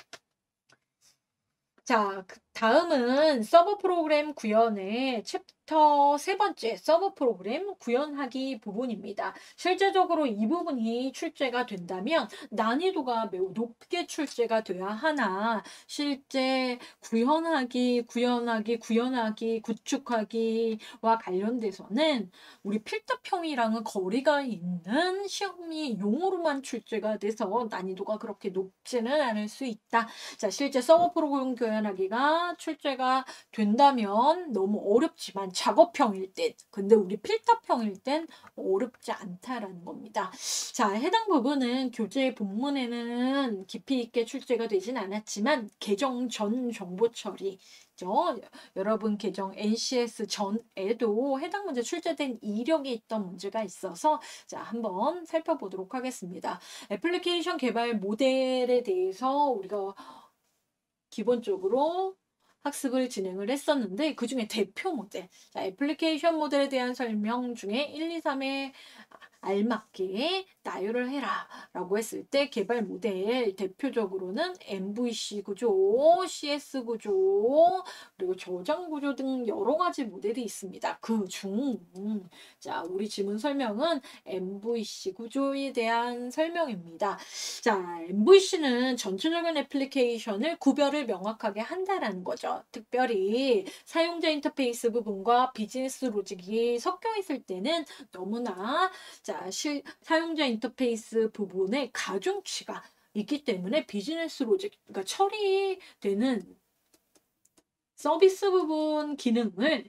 자, 그 다음은 서버 프로그램 구현의 챕터 세 번째 서버 프로그램 구현하기 부분입니다. 실제적으로 이 부분이 출제가 된다면 난이도가 매우 높게 출제가 돼야 하나 실제 구현하기, 구현하기, 구현하기, 구축하기와 관련돼서는 우리 필답형이랑은 거리가 있는 시험이 용어로만 출제가 돼서 난이도가 그렇게 높지는 않을 수 있다. 자, 실제 서버 프로그램 구현하기가 출제가 된다면 너무 어렵지만 작업형일 땐, 근데 우리 필답형일 땐 어렵지 않다라는 겁니다. 자, 해당 부분은 교재 본문에는 깊이 있게 출제가 되진 않았지만 개정 전 정보 처리 여러분 개정 엔씨에스 전에도 해당 문제 출제된 이력이 있던 문제가 있어서 자, 한번 살펴보도록 하겠습니다. 애플리케이션 개발 모델에 대해서 우리가 기본적으로 학습을 진행을 했었는데 그 중에 대표 모델, 자, 애플리케이션 모델에 대한 설명 중에 일, 이, 삼에 알맞게 나열을 해라 라고 했을 때 개발 모델 대표적으로는 엠브이씨 구조, 씨에스 구조, 그리고 저장 구조 등 여러 가지 모델이 있습니다. 그 중, 자, 우리 지문 설명은 엠브이씨 구조에 대한 설명입니다. 자, 엠브이씨는 전체적인 애플리케이션을 구별을 명확하게 한다라는 거죠. 특별히 사용자 인터페이스 부분과 비즈니스 로직이 섞여 있을 때는 너무나 자, 실, 사용자 인터페이스 부분에 가중치가 있기 때문에 비즈니스 로직, 그러니까 처리되는 서비스 부분 기능을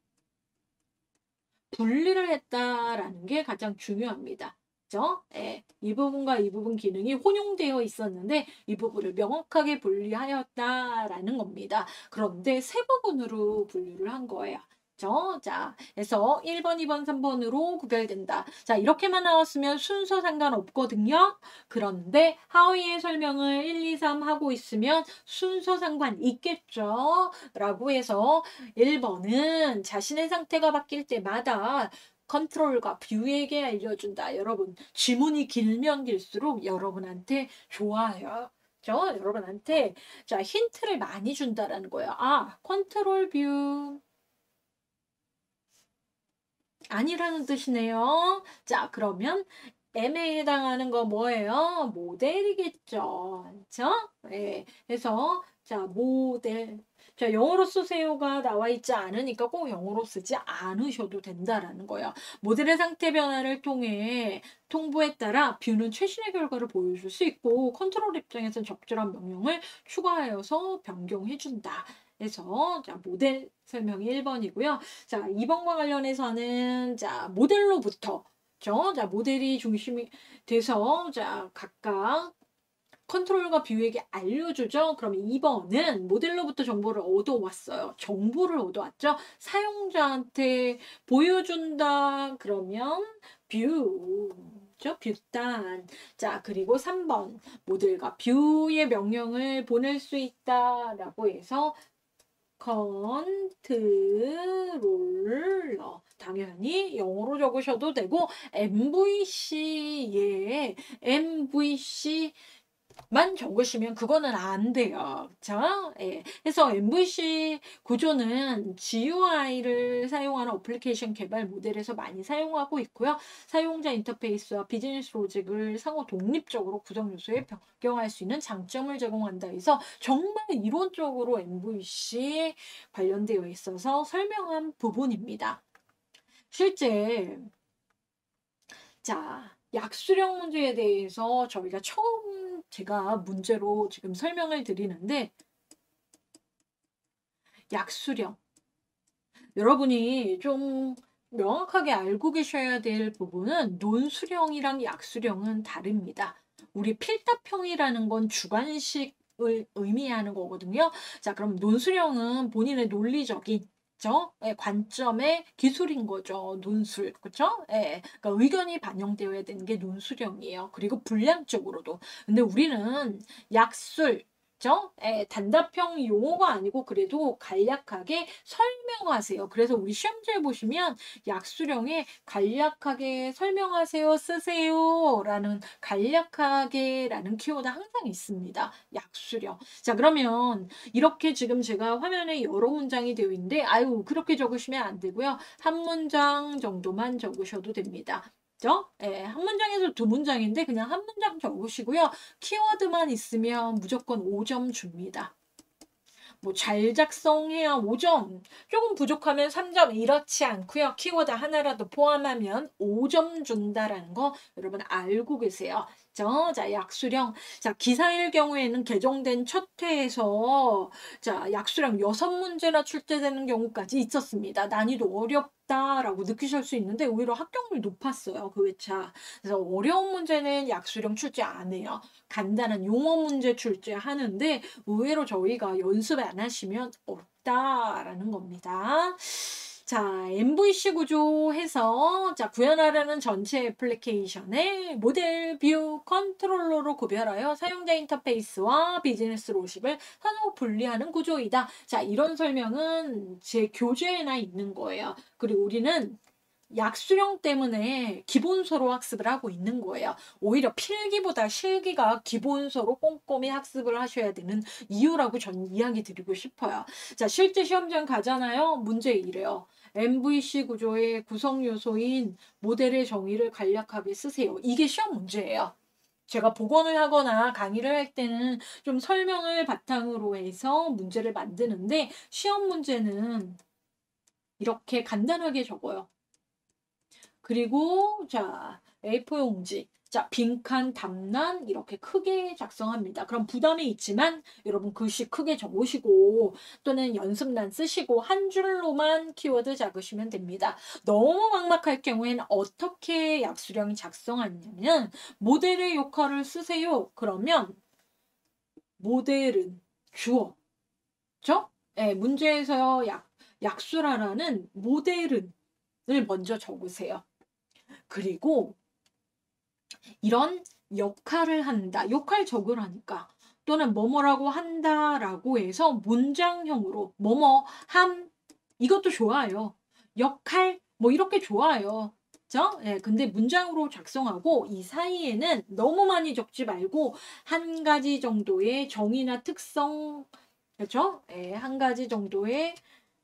분리를 했다라는 게 가장 중요합니다. 그죠? 예, 이 부분과 이 부분 기능이 혼용되어 있었는데 이 부분을 명확하게 분리하였다라는 겁니다. 그런데 세 부분으로 분류를 한 거예요. 그죠? 자, 그래서 일 번, 이 번, 삼 번으로 구별된다. 자, 이렇게만 나왔으면 순서 상관없거든요. 그런데 하위의 설명을 일, 이, 삼 하고 있으면 순서 상관 있겠죠? 라고 해서 일 번은 자신의 상태가 바뀔 때마다 컨트롤과 뷰에게 알려준다. 여러분, 지문이 길면 길수록 여러분한테 좋아요. 죠? 여러분한테 자, 힌트를 많이 준다라는 거예요. 아, 컨트롤 뷰 아니라는 뜻이네요. 자, 그러면 M에 해당하는 거 뭐예요? 모델이겠죠. 그렇죠? 네. 그래서 자, 모델. 자, 영어로 쓰세요가 나와 있지 않으니까 꼭 영어로 쓰지 않으셔도 된다라는 거예요. 모델의 상태 변화를 통해 통보에 따라 뷰는 최신의 결과를 보여줄 수 있고 컨트롤 입장에서는 적절한 명령을 추가하여서 변경해준다. 그래서 자, 모델 설명이 일 번이고요. 자, 이 번과 관련해서는 자, 모델로부터 죠? 자, 모델이 중심이 돼서 자, 각각 컨트롤과 뷰에게 알려주죠. 그럼 이 번은 모델로부터 정보를 얻어왔어요. 정보를 얻어왔죠. 사용자한테 보여준다. 그러면 뷰. 뷰단. 자, 그리고 삼 번 모델과 뷰의 명령을 보낼 수 있다라고 해서 컨트롤러 당연히 영어로 적으셔도 되고 엠브이씨에 엠브이씨 만 적으시면 그거는 안 돼요. 그쵸? 예. 그래서 엠브이씨 구조는 지유아이를 사용하는 어플리케이션 개발 모델에서 많이 사용하고 있고요. 사용자 인터페이스와 비즈니스 로직을 상호 독립적으로 구성 요소에 변경할 수 있는 장점을 제공한다 해서 정말 이론적으로 엠브이씨 관련되어 있어서 설명한 부분입니다. 실제 자, 약수령 문제에 대해서 저희가 처음 제가 문제로 지금 설명을 드리는데 약수령 여러분이 좀 명확하게 알고 계셔야 될 부분은 논수령이랑 약수령은 다릅니다. 우리 필답형이라는 건 주관식을 의미하는 거거든요. 자, 그럼 논수령은 본인의 논리적인 죠? 예, 관점의 기술인 거죠. 논술. 그쵸? 예, 그러니까 의견이 반영되어야 되는 게 논수령이에요. 그리고 분량적으로도. 근데 우리는 약술, 죠? 예, 단답형 용어가 아니고 그래도 간략하게 설명하세요. 그래서 우리 시험지에 보시면 약수령에 간략하게 설명하세요, 쓰세요 라는 간략하게 라는 키워드 항상 있습니다. 약수령. 자, 그러면 이렇게 지금 제가 화면에 여러 문장이 되어 있는데 아유 그렇게 적으시면 안 되고요. 한 문장 정도만 적으셔도 됩니다. 그죠? 예, 한 문장에서 두 문장인데 그냥 한 문장 적으시고요. 키워드만 있으면 무조건 오 점 줍니다. 뭐 잘 작성해야 오 점, 조금 부족하면 삼 점 이렇지 않고요. 키워드 하나라도 포함하면 오 점 준다라는 거 여러분 알고 계세요. 저, 자, 약수령. 자, 기사일 경우에는 개정된 첫 회에서 자, 약수령 여섯 문제나 출제되는 경우까지 있었습니다. 난이도 어렵다라고 느끼실 수 있는데 오히려 합격률이 높았어요. 그 회차. 그래서 어려운 문제는 약수령 출제 안 해요. 간단한 용어 문제 출제하는데 의외로 저희가 연습 안 하시면 어렵다라는 겁니다. 자, 엠브이씨 구조해서 자, 구현하라는 전체 애플리케이션의 모델, 뷰, 컨트롤러로 구별하여 사용자 인터페이스와 비즈니스 로직을 서로 분리하는 구조이다. 자, 이런 설명은 제 교재에나 있는 거예요. 그리고 우리는 약수령 때문에 기본서로 학습을 하고 있는 거예요. 오히려 필기보다 실기가 기본서로 꼼꼼히 학습을 하셔야 되는 이유라고 전 이야기 드리고 싶어요. 자, 실제 시험장 가잖아요. 문제 이래요. 엠브이씨 구조의 구성 요소인 모델의 정의를 간략하게 쓰세요. 이게 시험 문제예요. 제가 복원을 하거나 강의를 할 때는 좀 설명을 바탕으로 해서 문제를 만드는데 시험 문제는 이렇게 간단하게 적어요. 그리고 자, 에이포 용지. 자, 빈칸, 답란 이렇게 크게 작성합니다. 그럼 부담이 있지만 여러분 글씨 크게 적으시고 또는 연습란 쓰시고 한 줄로만 키워드 적으시면 됩니다. 너무 막막할 경우에는 어떻게 약수령이 작성하냐면 모델의 역할을 쓰세요. 그러면 모델은 주어. 그죠? 네, 문제에서 약, 약수라라는 모델은 을 먼저 적으세요. 그리고 이런 역할을 한다. 역할 적으라니까. 또는 뭐뭐라고 한다라고 해서 문장형으로 뭐뭐 함 이것도 좋아요. 역할 뭐 이렇게 좋아요. 그죠? 예, 근데 문장으로 작성하고 이 사이에는 너무 많이 적지 말고 한 가지 정도의 정의나 특성 그렇죠? 예, 한 가지 정도의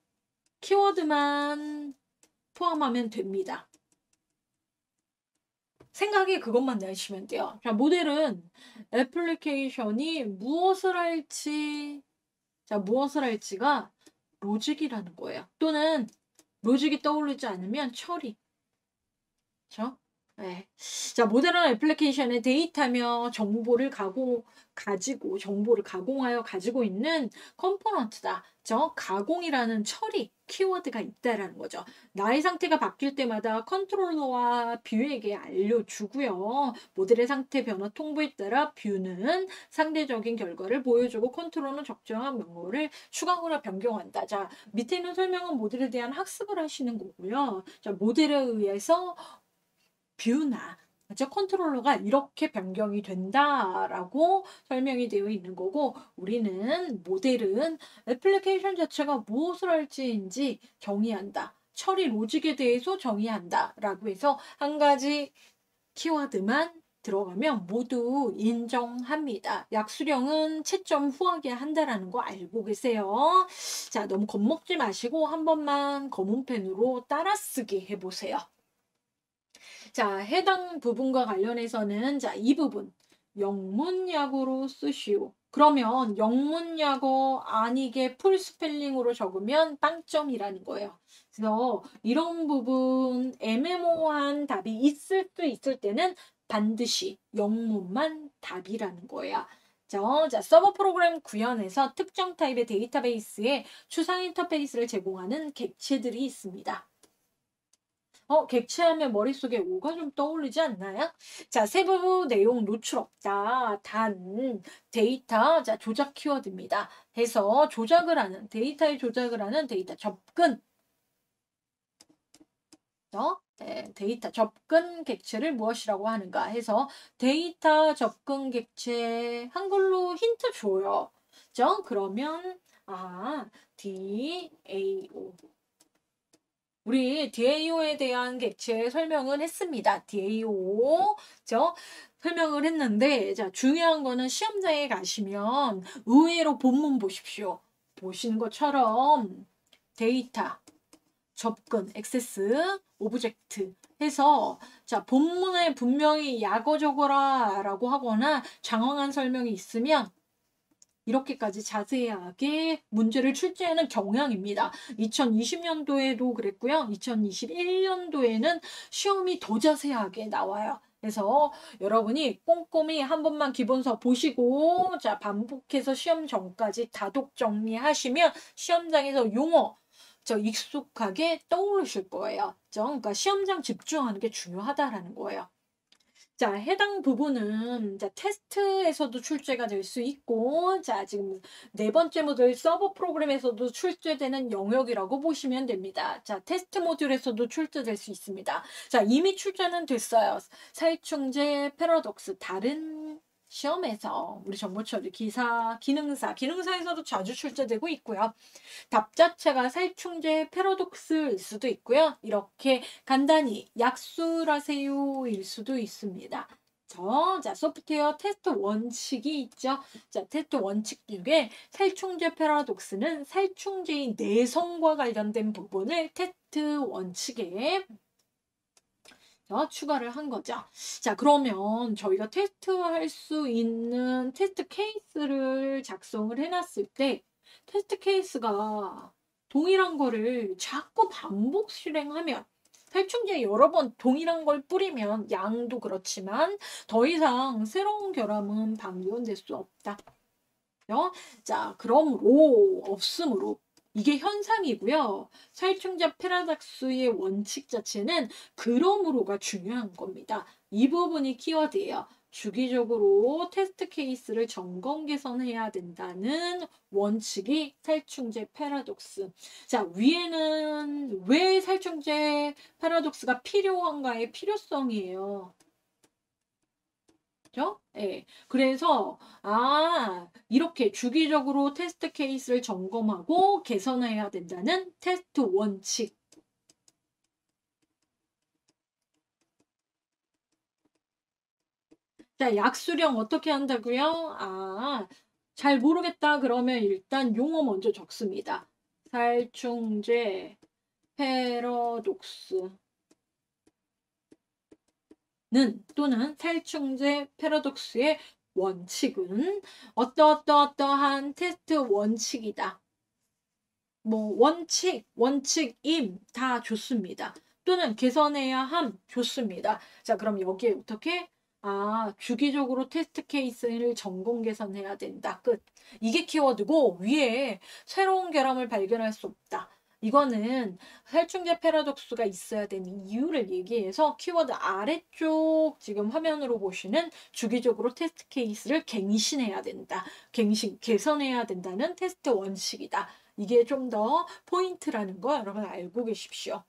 키워드만 포함하면 됩니다. 생각에 그것만 내시면 돼요. 자, 모델은 애플리케이션이 무엇을 할지, 자, 무엇을 할지가 로직이라는 거예요. 또는 로직이 떠오르지 않으면 처리. 그렇죠? 네. 자, 모델은 애플리케이션의 데이터며 정보를 가공, 가지고, 정보를 가공하여 가지고 있는 컴포넌트다. 저 가공이라는 처리, 키워드가 있다라는 거죠. 나의 상태가 바뀔 때마다 컨트롤러와 뷰에게 알려주고요. 모델의 상태 변화 통보에 따라 뷰는 상대적인 결과를 보여주고 컨트롤러는 적정한 명령어를 추가하거나 변경한다. 자, 밑에 있는 설명은 모델에 대한 학습을 하시는 거고요. 자, 모델에 의해서 뷰나 그죠? 컨트롤러가 이렇게 변경이 된다라고 설명이 되어 있는 거고 우리는 모델은 애플리케이션 자체가 무엇을 할지인지 정의한다. 처리 로직에 대해서 정의한다. 라고 해서 한 가지 키워드만 들어가면 모두 인정합니다. 약수령은 채점 후하게 한다라는 거 알고 계세요. 자, 너무 겁먹지 마시고 한 번만 검은펜으로 따라쓰기 해보세요. 자, 해당 부분과 관련해서는 자, 이 부분 영문약어로 쓰시오. 그러면 영문약어 아니게 풀스펠링으로 적으면 빵점이라는 거예요. 그래서 이런 부분 애매모호한 답이 있을 수 있을 때는 반드시 영문만 답이라는 거예요. 죠. 자, 서버 프로그램 구현에서 특정 타입의 데이터베이스에 추상 인터페이스를 제공하는 객체들이 있습니다. 어, 객체하면 머릿속에 오가 좀 떠오르지 않나요? 자, 세부 내용 노출 없다. 단, 데이터, 자, 조작 키워드입니다. 해서 조작을 하는, 데이터의 조작을 하는 데이터 접근. 어? 네, 데이터 접근 객체를 무엇이라고 하는가 해서 데이터 접근 객체 한글로 힌트 줘요. 죠? 그러면 아, 디에이오. 우리 디에이오에 대한 객체 설명을 했습니다. 디에이오. 죠? 설명을 했는데 자, 중요한 거는 시험장에 가시면 의외로 본문 보십시오. 보시는 것처럼 데이터 접근, 액세스, 오브젝트 해서 자 본문에 분명히 약어 적어라 라고 하거나 장황한 설명이 있으면 이렇게까지 자세하게 문제를 출제하는 경향입니다. 이천이십 년도에도 그랬고요. 이천이십일 년도에는 시험이 더 자세하게 나와요. 그래서 여러분이 꼼꼼히 한 번만 기본서 보시고 자 반복해서 시험 전까지 다독 정리하시면 시험장에서 용어 저 익숙하게 떠오르실 거예요. 그러니까 시험장 집중하는 게 중요하다라는 거예요. 자, 해당 부분은 자, 테스트에서도 출제가 될 수 있고, 자, 지금 네 번째 모듈 서버 프로그램에서도 출제되는 영역이라고 보시면 됩니다. 자, 테스트 모듈에서도 출제될 수 있습니다. 자, 이미 출제는 됐어요. 살충제 패러독스 다른 시험에서 우리 정보처리 기사, 기능사, 기능사에서도 자주 출제되고 있고요. 답 자체가 살충제 패러독스일 수도 있고요. 이렇게 간단히 약술하세요일 수도 있습니다. 저, 자, 소프트웨어 테스트 원칙이 있죠. 자, 테스트 원칙 중에 살충제 패러독스는 살충제의 내성과 관련된 부분을 테스트 원칙에 추가를 한 거죠. 자, 그러면 저희가 테스트할 수 있는 테스트 케이스를 작성을 해놨을 때 테스트 케이스가 동일한 거를 자꾸 반복 실행하면 살충제 여러 번 동일한 걸 뿌리면 양도 그렇지만 더 이상 새로운 결함은 방지될 수 없다. 자, 그러므로 없으므로 이게 현상이고요. 살충제 패러독스의 원칙 자체는 그러므로가 중요한 겁니다. 이 부분이 키워드예요. 주기적으로 테스트 케이스를 점검 개선해야 된다는 원칙이 살충제 패러독스. 자, 위에는 왜 살충제 패러독스가 필요한가의 필요성이에요. 그죠? 예. 그래서, 아, 이렇게 주기적으로 테스트 케이스를 점검하고 개선해야 된다는 테스트 원칙. 자, 약수령 어떻게 한다고요? 아, 잘 모르겠다. 그러면 일단 용어 먼저 적습니다. 살충제 패러독스. 는 또는 살충제 패러독스의 원칙은 어떠어떠어떠한 테스트 원칙이다. 뭐 원칙, 원칙임 다 좋습니다. 또는 개선해야 함 좋습니다. 자, 그럼 여기에 어떻게? 아, 주기적으로 테스트 케이스를 점검 개선해야 된다. 끝. 이게 키워드고 위에 새로운 결함을 발견할 수 없다. 이거는 살충제 패러독스가 있어야 되는 이유를 얘기해서 키워드 아래쪽 지금 화면으로 보시는 주기적으로 테스트 케이스를 갱신해야 된다. 갱신, 개선해야 된다는 테스트 원칙이다. 이게 좀 더 포인트라는 거 여러분 알고 계십시오.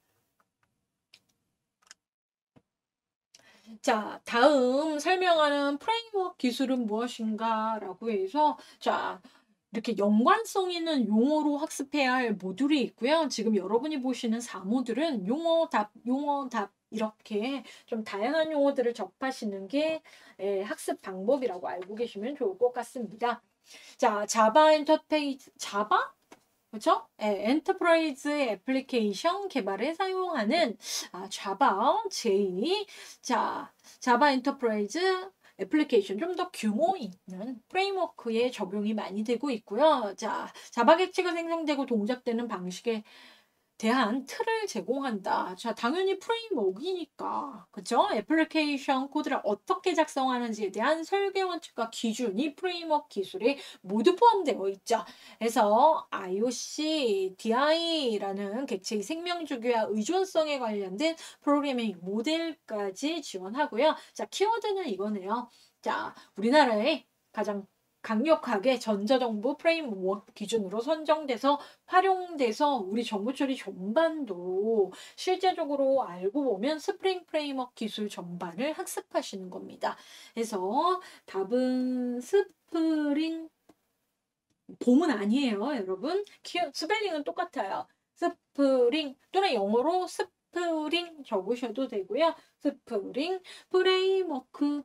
자, 다음 설명하는 프레임워크 기술은 무엇인가 라고 해서 자, 이렇게 연관성 있는 용어로 학습해야 할 모듈이 있고요. 지금 여러분이 보시는 사 모듈은 용어, 답, 용어, 답 이렇게 좀 다양한 용어들을 접하시는 게 예, 학습 방법이라고 알고 계시면 좋을 것 같습니다. 자, 자바 인터페이스, 자바? 그렇죠? 예, 엔터프라이즈 애플리케이션 개발에 사용하는 아, 자바 제이. 자, 자바 엔터프라이즈 애플리케이션 좀 더 규모 있는 프레임워크에 적용이 많이 되고 있고요. 자, 자바 객체가 생성되고 동작되는 방식의 대한 틀을 제공한다. 자, 당연히 프레임워크이니까. 그쵸? 애플리케이션 코드를 어떻게 작성하는지에 대한 설계 원칙과 기준이 프레임워크 기술에 모두 포함되어 있죠. 그래서 아이오씨, 디아이라는 객체의 생명주기와 의존성에 관련된 프로그래밍 모델까지 지원하고요. 자, 키워드는 이거네요. 자, 우리나라의 가장 강력하게 전자정부 프레임워크 기준으로 선정돼서 활용돼서 우리 정보 처리 전반도 실제적으로 알고 보면 스프링 프레임워크 기술 전반을 학습하시는 겁니다. 그래서 답은 스프링 봄은 아니에요, 여러분. 스펠링은 똑같아요. 스프링 또는 영어로 스프링 적으셔도 되고요. 스프링 프레임워크.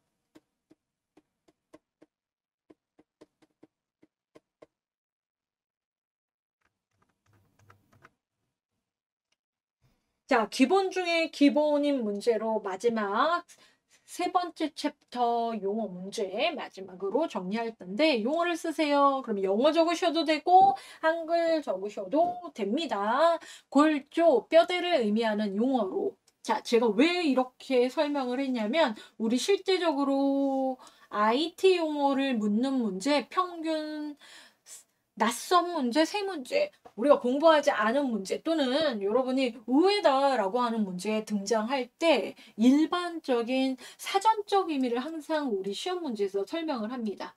자, 기본 중에 기본인 문제로 마지막 세 번째 챕터 용어 문제 마지막으로 정리할 텐데 용어를 쓰세요. 그럼 영어 적으셔도 되고 한글 적으셔도 됩니다. 골조, 뼈대를 의미하는 용어로. 자, 제가 왜 이렇게 설명을 했냐면 우리 실제적으로 아이티 용어를 묻는 문제 평균 낯선 문제 세 문제 우리가 공부하지 않은 문제 또는 여러분이 의외다라고 하는 문제에 등장할 때 일반적인 사전적 의미를 항상 우리 시험 문제에서 설명을 합니다.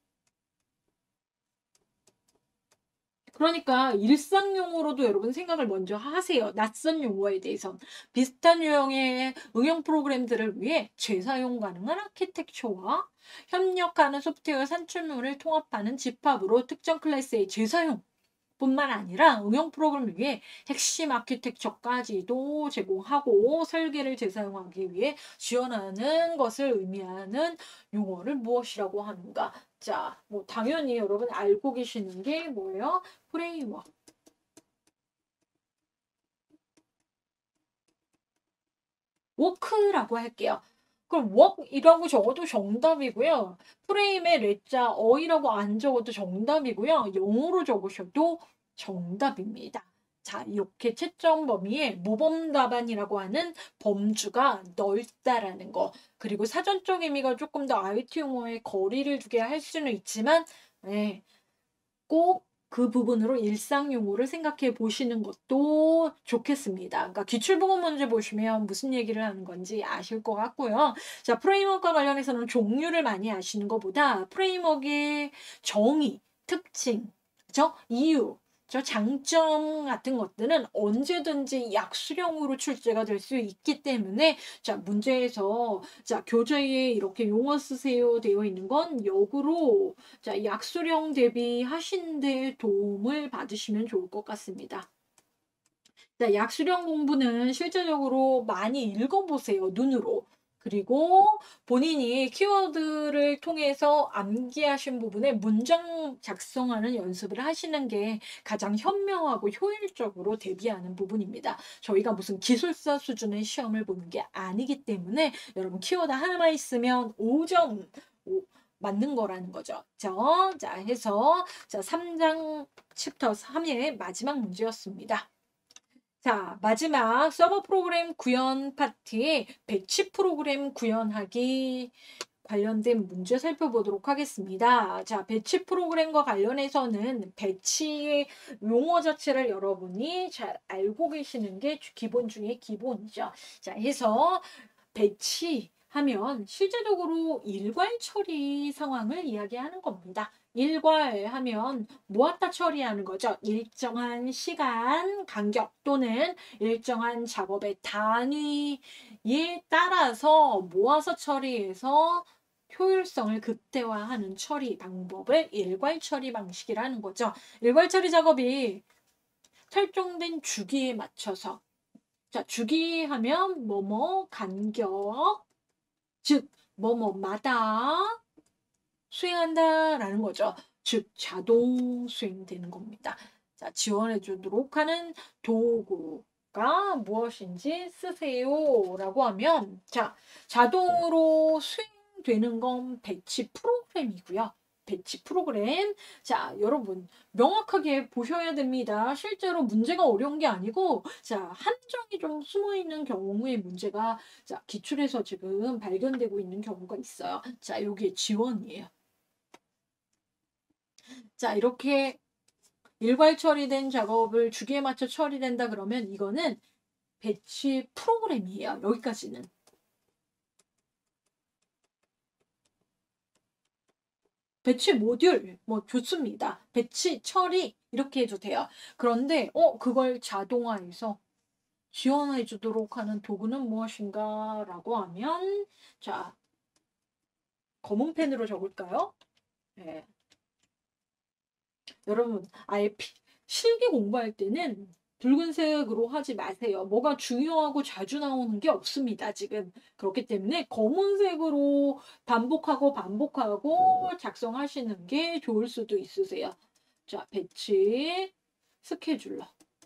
그러니까 일상 용어로도 여러분 생각을 먼저 하세요. 낯선 용어에 대해선. 비슷한 유형의 응용 프로그램들을 위해 재사용 가능한 아키텍처와 협력하는 소프트웨어 산출물을 통합하는 집합으로 특정 클래스의 재사용 뿐만 아니라 응용 프로그램을 위해 핵심 아키텍처까지도 제공하고 설계를 재사용하기 위해 지원하는 것을 의미하는 용어를 무엇이라고 하는가? 자, 뭐 당연히 여러분 알고 계시는 게 뭐예요? 프레임워크. 워크라고 할게요. 그럼 워크이라고 적어도 정답이고요. 프레임에 레자 어이라고 안 적어도 정답이고요. 영어로 적으셔도 정답입니다. 자, 이렇게 채점 범위에 모범 답안이라고 하는 범주가 넓다라는 거. 그리고 사전적 의미가 조금 더 아이티 용어에 거리를 두게 할 수는 있지만 네, 꼭 그 부분으로 일상 용어를 생각해 보시는 것도 좋겠습니다. 그러니까 기출부분 문제 보시면 무슨 얘기를 하는 건지 아실 것 같고요. 자, 프레임워크와 관련해서는 종류를 많이 아시는 것보다 프레임워크의 정의, 특징, 그죠? 이유, 저 장점 같은 것들은 언제든지 약수령으로 출제가 될 수 있기 때문에 자 문제에서 자 교재에 이렇게 용어 쓰세요 되어 있는 건 역으로 자 약수령 대비하신 데 도움을 받으시면 좋을 것 같습니다. 자 약수령 공부는 실제적으로 많이 읽어보세요. 눈으로. 그리고 본인이 키워드를 통해서 암기하신 부분에 문장 작성하는 연습을 하시는 게 가장 현명하고 효율적으로 대비하는 부분입니다. 저희가 무슨 기술사 수준의 시험을 보는 게 아니기 때문에 여러분 키워드 하나만 있으면 오 점 맞는 거라는 거죠. 그죠? 자, 해서 자, 삼 장 챕터 삼의 마지막 문제였습니다. 자, 마지막 서버 프로그램 구현 파트에 배치 프로그램 구현하기 관련된 문제 살펴보도록 하겠습니다. 자, 배치 프로그램과 관련해서는 배치의 용어 자체를 여러분이 잘 알고 계시는 게 기본 중에 기본이죠. 자, 해서 배치 하면 실제적으로 일괄 처리 상황을 이야기하는 겁니다. 일괄하면 모았다 처리하는 거죠. 일정한 시간 간격 또는 일정한 작업의 단위에 따라서 모아서 처리해서 효율성을 극대화하는 처리 방법을 일괄 처리 방식이라는 거죠. 일괄 처리 작업이 설정된 주기에 맞춰서 자 주기 하면 뭐뭐 간격 즉 뭐뭐마다 수행한다라는 거죠. 즉 자동 수행되는 겁니다. 자, 지원해 주도록 하는 도구가 무엇인지 쓰세요라고 하면 자, 자동으로 수행되는 건 배치 프로그램이고요. 배치 프로그램. 자, 여러분 명확하게 보셔야 됩니다. 실제로 문제가 어려운 게 아니고 자, 함정이 좀 숨어 있는 경우의 문제가 자, 기출에서 지금 발견되고 있는 경우가 있어요. 자, 여기에 지원이에요. 자, 이렇게 일괄 처리된 작업을 주기에 맞춰 처리된다 그러면 이거는 배치 프로그램이에요. 여기까지는. 배치 모듈 뭐 좋습니다. 배치 처리 이렇게 해도 돼요. 그런데 어 그걸 자동화해서 지원해 주도록 하는 도구는 무엇인가 라고 하면 자 검은 펜으로 적을까요? 네. 여러분 아예 피, 실기 공부할 때는 붉은색으로 하지 마세요. 뭐가 중요하고 자주 나오는 게 없습니다. 지금. 그렇기 때문에 검은색으로 반복하고 반복하고 작성하시는 게 좋을 수도 있으세요. 자, 배치, 스케줄러.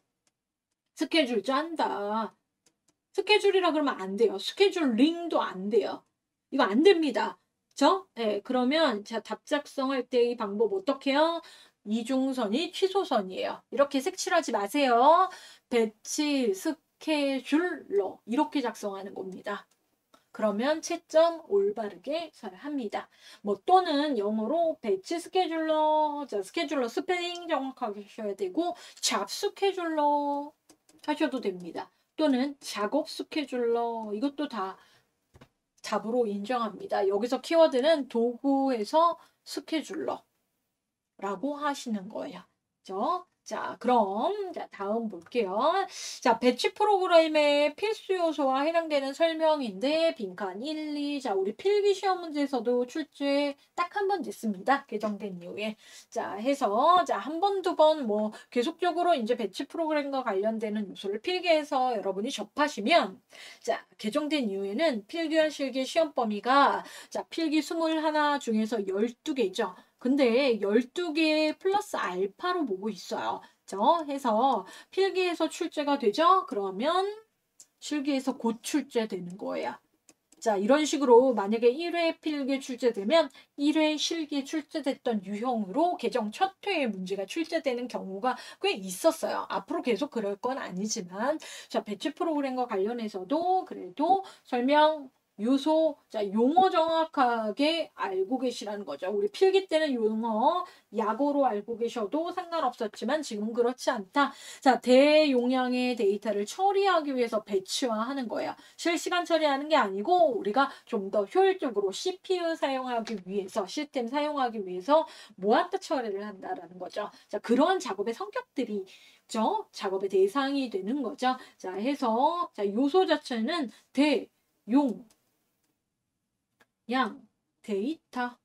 스케줄 짠다. 스케줄이라 그러면 안 돼요. 스케줄링도 안 돼요. 이거 안 됩니다. 그죠? 네, 그러면 자, 답 작성할 때 이 방법 어떻게 해요? 이중선이 취소선이에요. 이렇게 색칠하지 마세요. 배치, 스케줄러 이렇게 작성하는 겁니다. 그러면 채점 올바르게 잘 합니다. 뭐 또는 영어로 배치 스케줄러, 자, 스케줄러 스펠링 정확하게 하셔야 되고 잡 스케줄러 하셔도 됩니다. 또는 작업 스케줄러 이것도 다 잡으로 인정합니다. 여기서 키워드는 도구에서 스케줄러라고 하시는 거예요. 그죠? 자, 그럼 자, 다음 볼게요. 자, 배치 프로그램의 필수 요소와 해당되는 설명인데 빈칸 일, 이. 자, 우리 필기 시험 문제에서도 출제 딱 한 번 됐습니다. 개정된 이후에. 자, 해서 자, 한 번, 두 번 뭐 계속적으로 이제 배치 프로그램과 관련되는 요소를 필기해서 여러분이 접하시면 자, 개정된 이후에는 필기와 실기 시험 범위가 자, 필기 이십일 중에서 열두 개죠. 근데 열두 개 플러스 알파로 보고 있어요. 그죠? 해서 필기에서 출제가 되죠? 그러면 실기에서 곧 출제되는 거예요. 자, 이런 식으로 만약에 일 회 필기 출제되면 일 회 실기 출제됐던 유형으로 개정 첫 회에 문제가 출제되는 경우가 꽤 있었어요. 앞으로 계속 그럴 건 아니지만 자, 배치 프로그램과 관련해서도 그래도 설명 요소, 자, 용어 정확하게 알고 계시라는 거죠. 우리 필기 때는 용어 약어로 알고 계셔도 상관없었지만 지금 그렇지 않다. 자, 대용량의 데이터를 처리하기 위해서 배치화하는 거예요. 실시간 처리하는 게 아니고 우리가 좀 더 효율적으로 씨피유 사용하기 위해서 시스템 사용하기 위해서 모았다 처리를 한다라는 거죠. 자, 그런 작업의 성격들이 죠 작업의 대상이 되는 거죠. 자, 해서 자, 요소 자체는 대, 용, 양, 데이터를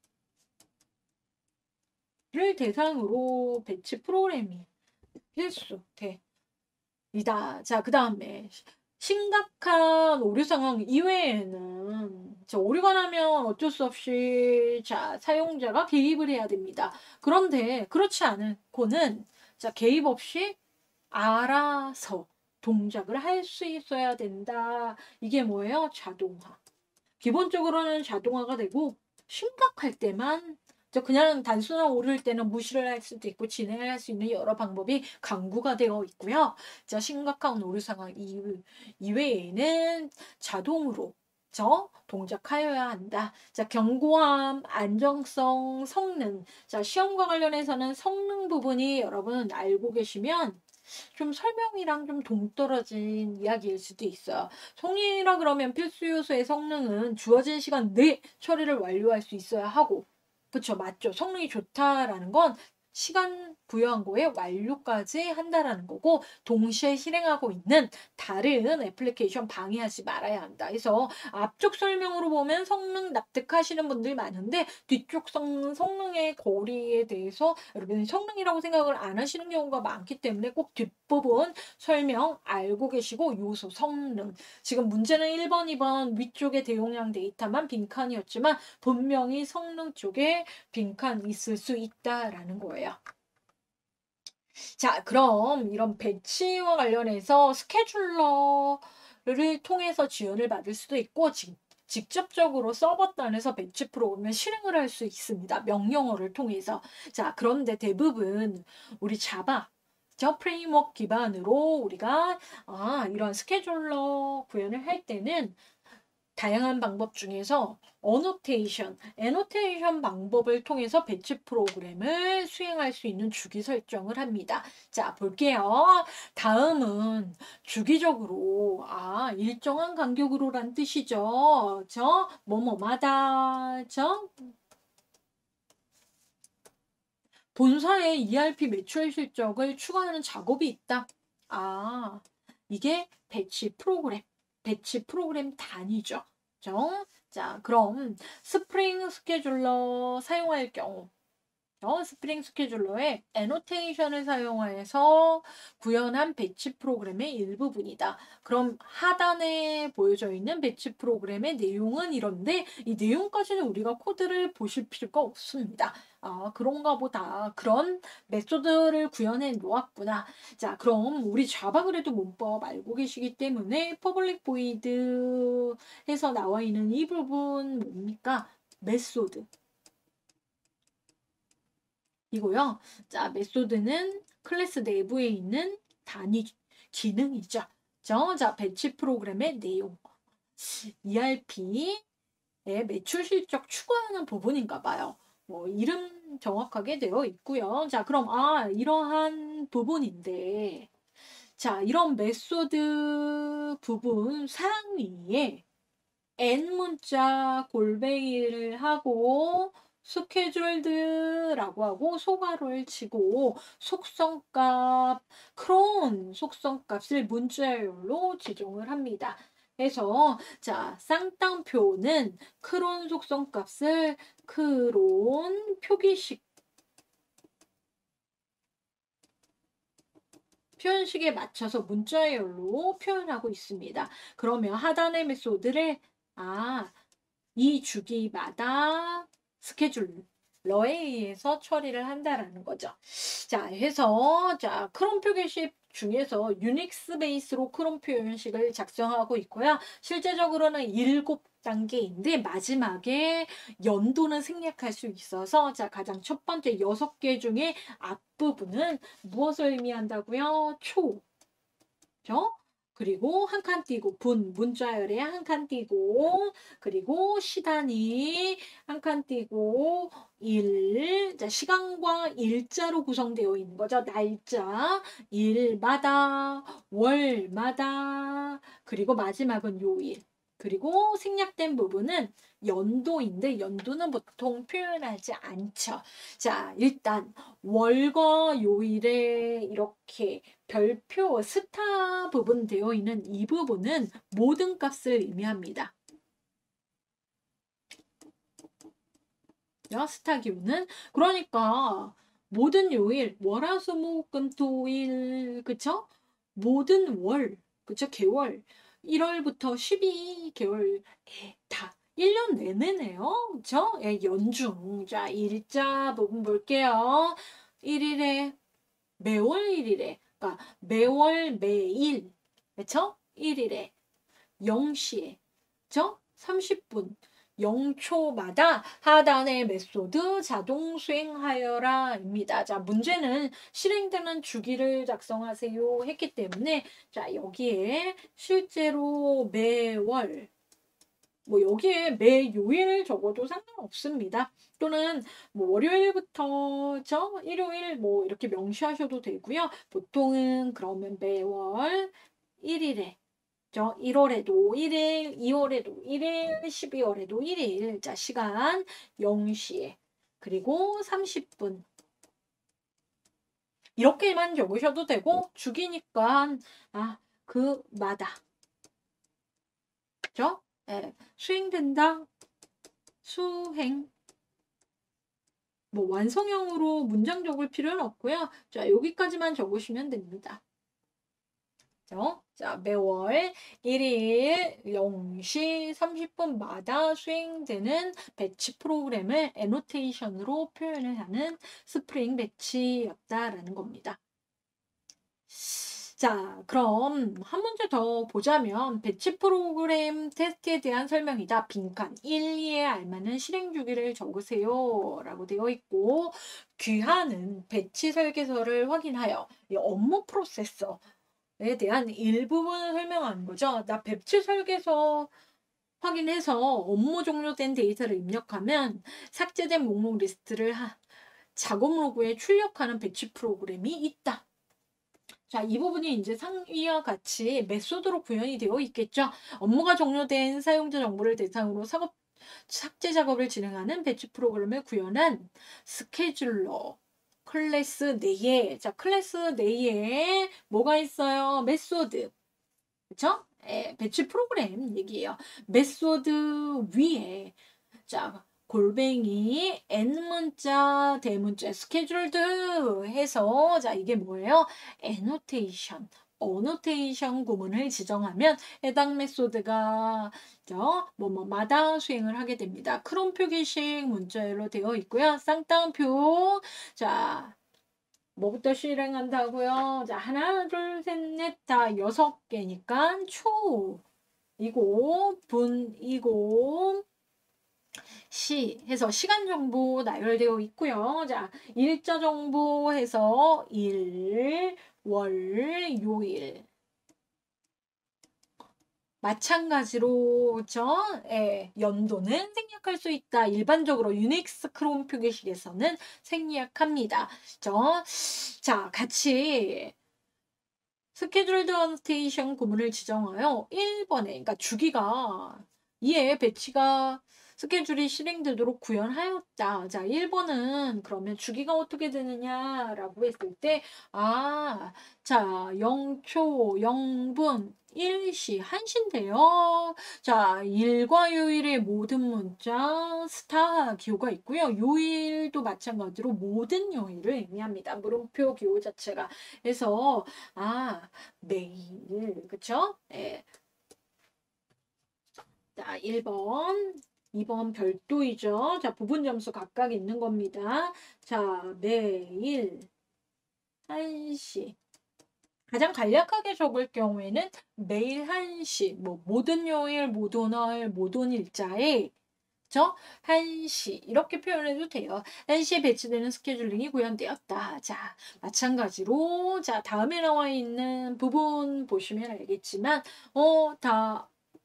대상으로 배치 프로그램이 필수, 대, 이다. 자, 그 다음에 심각한 오류 상황 이외에는 자, 오류가 나면 어쩔 수 없이 자, 사용자가 개입을 해야 됩니다. 그런데 그렇지 않고는 자, 개입 없이 알아서 동작을 할 수 있어야 된다. 이게 뭐예요? 자동화. 기본적으로는 자동화가 되고 심각할 때만 그냥 단순한 오류일 때는 무시를 할 수도 있고 진행을 할 수 있는 여러 방법이 강구가 되어 있고요. 자, 심각한 오류 상황 이외에는 자동으로 저 동작하여야 한다. 자, 견고함, 안정성, 성능. 자, 시험과 관련해서는 성능 부분이 여러분 알고 계시면 좀 설명이랑 좀 동떨어진 이야기일 수도 있어요. 성능이라 그러면 필수 요소의 성능은 주어진 시간 내에 처리를 완료할 수 있어야 하고 그쵸 맞죠. 성능이 좋다라는 건 시간 부여한 거에 완료까지 한다라는 거고 동시에 실행하고 있는 다른 애플리케이션 방해하지 말아야 한다. 그래서 앞쪽 설명으로 보면 성능 납득하시는 분들이 많은데 뒤쪽 성, 성능의 거리에 대해서 여러분이 성능이라고 생각을 안 하시는 경우가 많기 때문에 꼭 뒷부분 설명 알고 계시고 요소 성능 지금 문제는 일 번, 이 번 위쪽에 대용량 데이터만 빈칸이었지만 분명히 성능 쪽에 빈칸 있을 수 있다라는 거예요. 자, 그럼 이런 배치와 관련해서 스케줄러를 통해서 지원을 받을 수도 있고 지금 직접적으로 서버단에서 배치 프로그램을 실행을 할 수 있습니다. 명령어를 통해서. 자, 그런데 대부분 우리 자바, 저 프레임워크 기반으로 우리가 아, 이런 스케줄러 구현을 할 때는 다양한 방법 중에서 어노테이션, 애노테이션 방법을 통해서 배치 프로그램을 수행할 수 있는 주기 설정을 합니다. 자, 볼게요. 다음은 주기적으로, 아, 일정한 간격으로란 뜻이죠. 저, 뭐뭐마다, 저, 본사의 이알피 매출 실적을 추가하는 작업이 있다. 아, 이게 배치 프로그램, 배치 프로그램 단위죠. 그죠? 자, 그럼 스프링 스케줄러 사용할 경우 어, 스프링 스케줄러의 애노테이션을 사용해서 구현한 배치 프로그램의 일부분이다. 그럼 하단에 보여져 있는 배치 프로그램의 내용은 이런데 이 내용까지는 우리가 코드를 보실 필요가 없습니다. 아, 그런가 보다. 그런 메소드를 구현해 놓았구나. 자, 그럼 우리 자바 그래도 문법 알고 계시기 때문에 퍼블릭 보이드에서 나와 있는 이 부분 뭡니까? 메소드. 이고요. 자, 메소드는 클래스 내부에 있는 단위 기능이죠. 저, 자, 배치 프로그램의 내용. 이알피의 매출 실적 추가하는 부분인가 봐요. 뭐 이름 정확하게 되어 있고요. 자, 그럼 아, 이러한 부분인데 자, 이런 메소드 부분 상위에 n 문자 골뱅이를 하고 스케줄드라고 하고 소괄호를 치고 속성값, 크론 속성값을 문자열로 지정을 합니다. 그래서 자, 쌍따옴표는 크론 속성값을 크론 표기식 표현식에 맞춰서 문자열로 표현하고 있습니다. 그러면 하단의 메소드를 아, 이 주기마다 스케줄러에 의해서 처리를 한다라는 거죠. 자, 해서 자, 크롬 표기식 중에서 유닉스 베이스로 크롬 표현식을 작성하고 있고요. 실제적으로는 일곱 단계인데 마지막에 연도는 생략할 수 있어서 자, 가장 첫 번째 여섯 개 중에 앞부분은 무엇을 의미한다고요? 초. 죠? 그리고 한 칸 띄고 분, 문자열에 한 칸 띄고 그리고 시단위 한 칸 띄고 일, 자, 시간과 일자로 구성되어 있는 거죠. 날짜, 일마다, 월마다, 그리고 마지막은 요일. 그리고 생략된 부분은 연도인데 연도는 보통 표현하지 않죠. 자, 일단 월과 요일에 이렇게 별표 스타 부분 되어 있는 이 부분은 모든 값을 의미합니다. 스타 기호는 그러니까 모든 요일 월화수목금토일 그쵸? 모든 월 그쵸? 개월 일월부터 십이 개월 다 일 년 내내네요. 그쵸? 예, 연중. 자, 일자 부분 볼게요. 일 일에 매월 일 일에 그러니까 매월 매일 그쵸? 일 일에 영 시에 그쵸? 삼십 분 영 초마다 하단의 메소드 자동 수행하여라입니다. 자, 문제는 실행되는 주기를 작성하세요 했기 때문에 자, 여기에 실제로 매월 뭐 여기에 매 요일 적어도 상관없습니다. 또는 뭐 월요일부터 저 일요일 뭐 이렇게 명시하셔도 되고요. 보통은 그러면 매월 일 일에 저 일월에도 일 일, 이월에도 일 일, 십이월에도 일 일. 자, 시간 영 시에 그리고 삼십 분 이렇게만 적으셔도 되고 주기니까 아, 그마다 그죠? 예, 수행된다. 수행. 뭐 완성형으로 문장 적을 필요는 없고요. 자, 여기까지만 적으시면 됩니다. 그죠? 자, 매월 일 일 영 시 삼십 분마다 수행되는 배치 프로그램을 애노테이션으로 표현을 하는 스프링 배치였다라는 겁니다. 자, 그럼 한 문제 더 보자면 배치 프로그램 테스트에 대한 설명이다. 빈칸 일, 이에 알맞는 실행 주기를 적으세요. 라고 되어 있고 귀하는 배치 설계서를 확인하여 이 업무 프로세서에 대한 일부분을 설명하는 거죠. 나 배치 설계서 확인해서 업무 종료된 데이터를 입력하면 삭제된 목록 리스트를 하, 작업 로그에 출력하는 배치 프로그램이 있다. 자, 이 부분이 이제 상위와 같이 메소드로 구현이 되어 있겠죠. 업무가 종료된 사용자 정보를 대상으로 작업, 삭제 작업을 진행하는 배치 프로그램을 구현한 스케줄러 클래스 내에, 자, 클래스 내에 뭐가 있어요? 메소드. 그쵸? 예, 배치 프로그램 얘기예요. 메소드 위에, 자, 골뱅이 N문자, 대문자, 스케줄드 해서 자 이게 뭐예요? 애노테이션, 어노테이션 구문을 지정하면 해당 메소드가 뭐뭐마다 수행을 하게 됩니다. 크롬 표기식 문자열로 되어 있고요. 쌍따옴표 자 뭐부터 실행한다고요? 자 하나 둘 셋 넷 다 여섯 개니까 초이고 분이고 시 해서 시간 정보 나열되어 있고요. 자, 일자 정보 해서 일, 월, 요일. 마찬가지로 그죠? 예, 연도는 생략할 수 있다. 일반적으로 유닉스 크롬 표기식에서는 생략합니다. 그죠? 자, 같이 스케줄드 언스테이션 구문을 지정하여 일 번에 그러니까 주기가 이에 배치가 스케줄이 실행되도록 구현하였다. 자, 일 번은 그러면 주기가 어떻게 되느냐라고 했을 때, 아, 자, 영 초, 영 분, 일 시, 한 시인데요. 자, 일과 요일의 모든 문자, 스타 기호가 있고요. 요일도 마찬가지로 모든 요일을 의미합니다. 물음표 기호 자체가. 그래서, 아, 매일, 그쵸? 예. 자, 일 번. 이 번 별도이죠. 자, 부분 점수 각각 있는 겁니다. 자, 매일 한 시. 가장 간략하게 적을 경우에는 매일 한 시, 뭐 모든 요일, 모든 월, 모든 일자에 저 한 시 이렇게 표현해도 돼요. 한 시에 배치되는 스케줄링이 구현되었다. 자, 마찬가지로 자, 다음에 나와 있는 부분 보시면 알겠지만 어, 다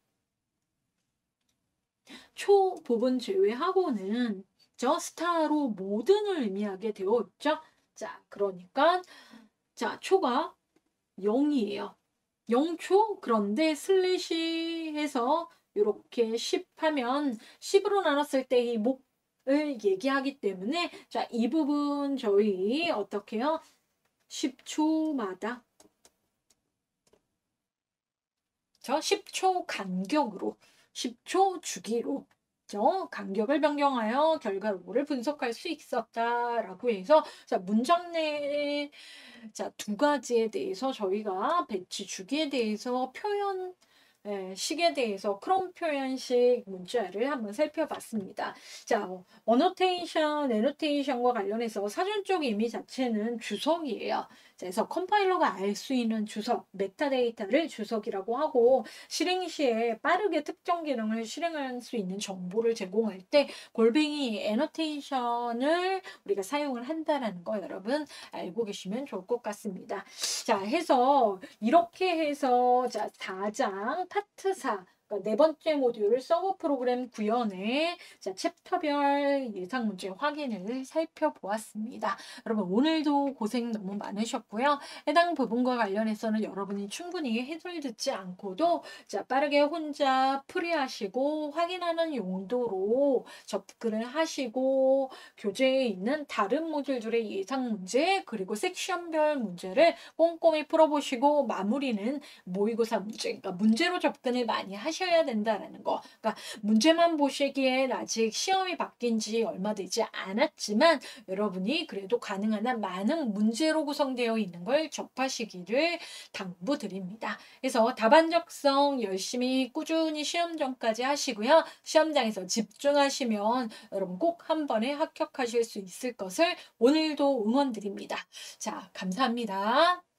초 부분 제외하고는 저 스타로 모든을 의미하게 되어 있죠. 자, 그러니까 자, 초가 영이에요. 영 초 그런데 슬래시 해서 이렇게 십 하면 십으로 나눴을 때 이 목을 얘기하기 때문에 자, 이 부분 저희 어떻게 해요? 십 초마다 저 십 초 간격으로 십 초 주기로 저 간격을 변경하여 결과를 분석할 수 있었다라고 해서 자 문장 내에 자 두 가지에 대해서 저희가 배치 주기에 대해서 표현 예, 식에 대해서 크롬 표현식 문자를 한번 살펴봤습니다. 자, 어노테이션, 에노테이션과 관련해서 사전적 의미 자체는 주석이에요. 그래서 컴파일러가 알 수 있는 주석, 메타데이터를 주석이라고 하고 실행 시에 빠르게 특정 기능을 실행할 수 있는 정보를 제공할 때 골뱅이 애노테이션을 우리가 사용을 한다라는 거 여러분 알고 계시면 좋을 것 같습니다. 자, 해서 이렇게 해서 자, 사 장 파트 사 그러니까 네 번째 모듈 서버 프로그램 구현의 자, 챕터별 예상 문제 확인을 살펴보았습니다. 여러분 오늘도 고생 너무 많으셨고요. 해당 부분과 관련해서는 여러분이 충분히 해설 듣지 않고도 자, 빠르게 혼자 풀이하시고 확인하는 용도로 접근을 하시고 교재에 있는 다른 모듈들의 예상 문제 그리고 섹션별 문제를 꼼꼼히 풀어보시고 마무리는 모의고사 문제, 그러니까 문제로 접근을 많이 하셔야 된다라는 거. 그러니까 문제만 보시기엔 아직 시험이 바뀐 지 얼마 되지 않았지만 여러분이 그래도 가능한 한 많은 문제로 구성되어 있는 걸 접하시기를 당부드립니다. 그래서 답안적성 열심히 꾸준히 시험 전까지 하시고요. 시험장에서 집중하시면 여러분 꼭 한 번에 합격하실 수 있을 것을 오늘도 응원드립니다. 자, 감사합니다.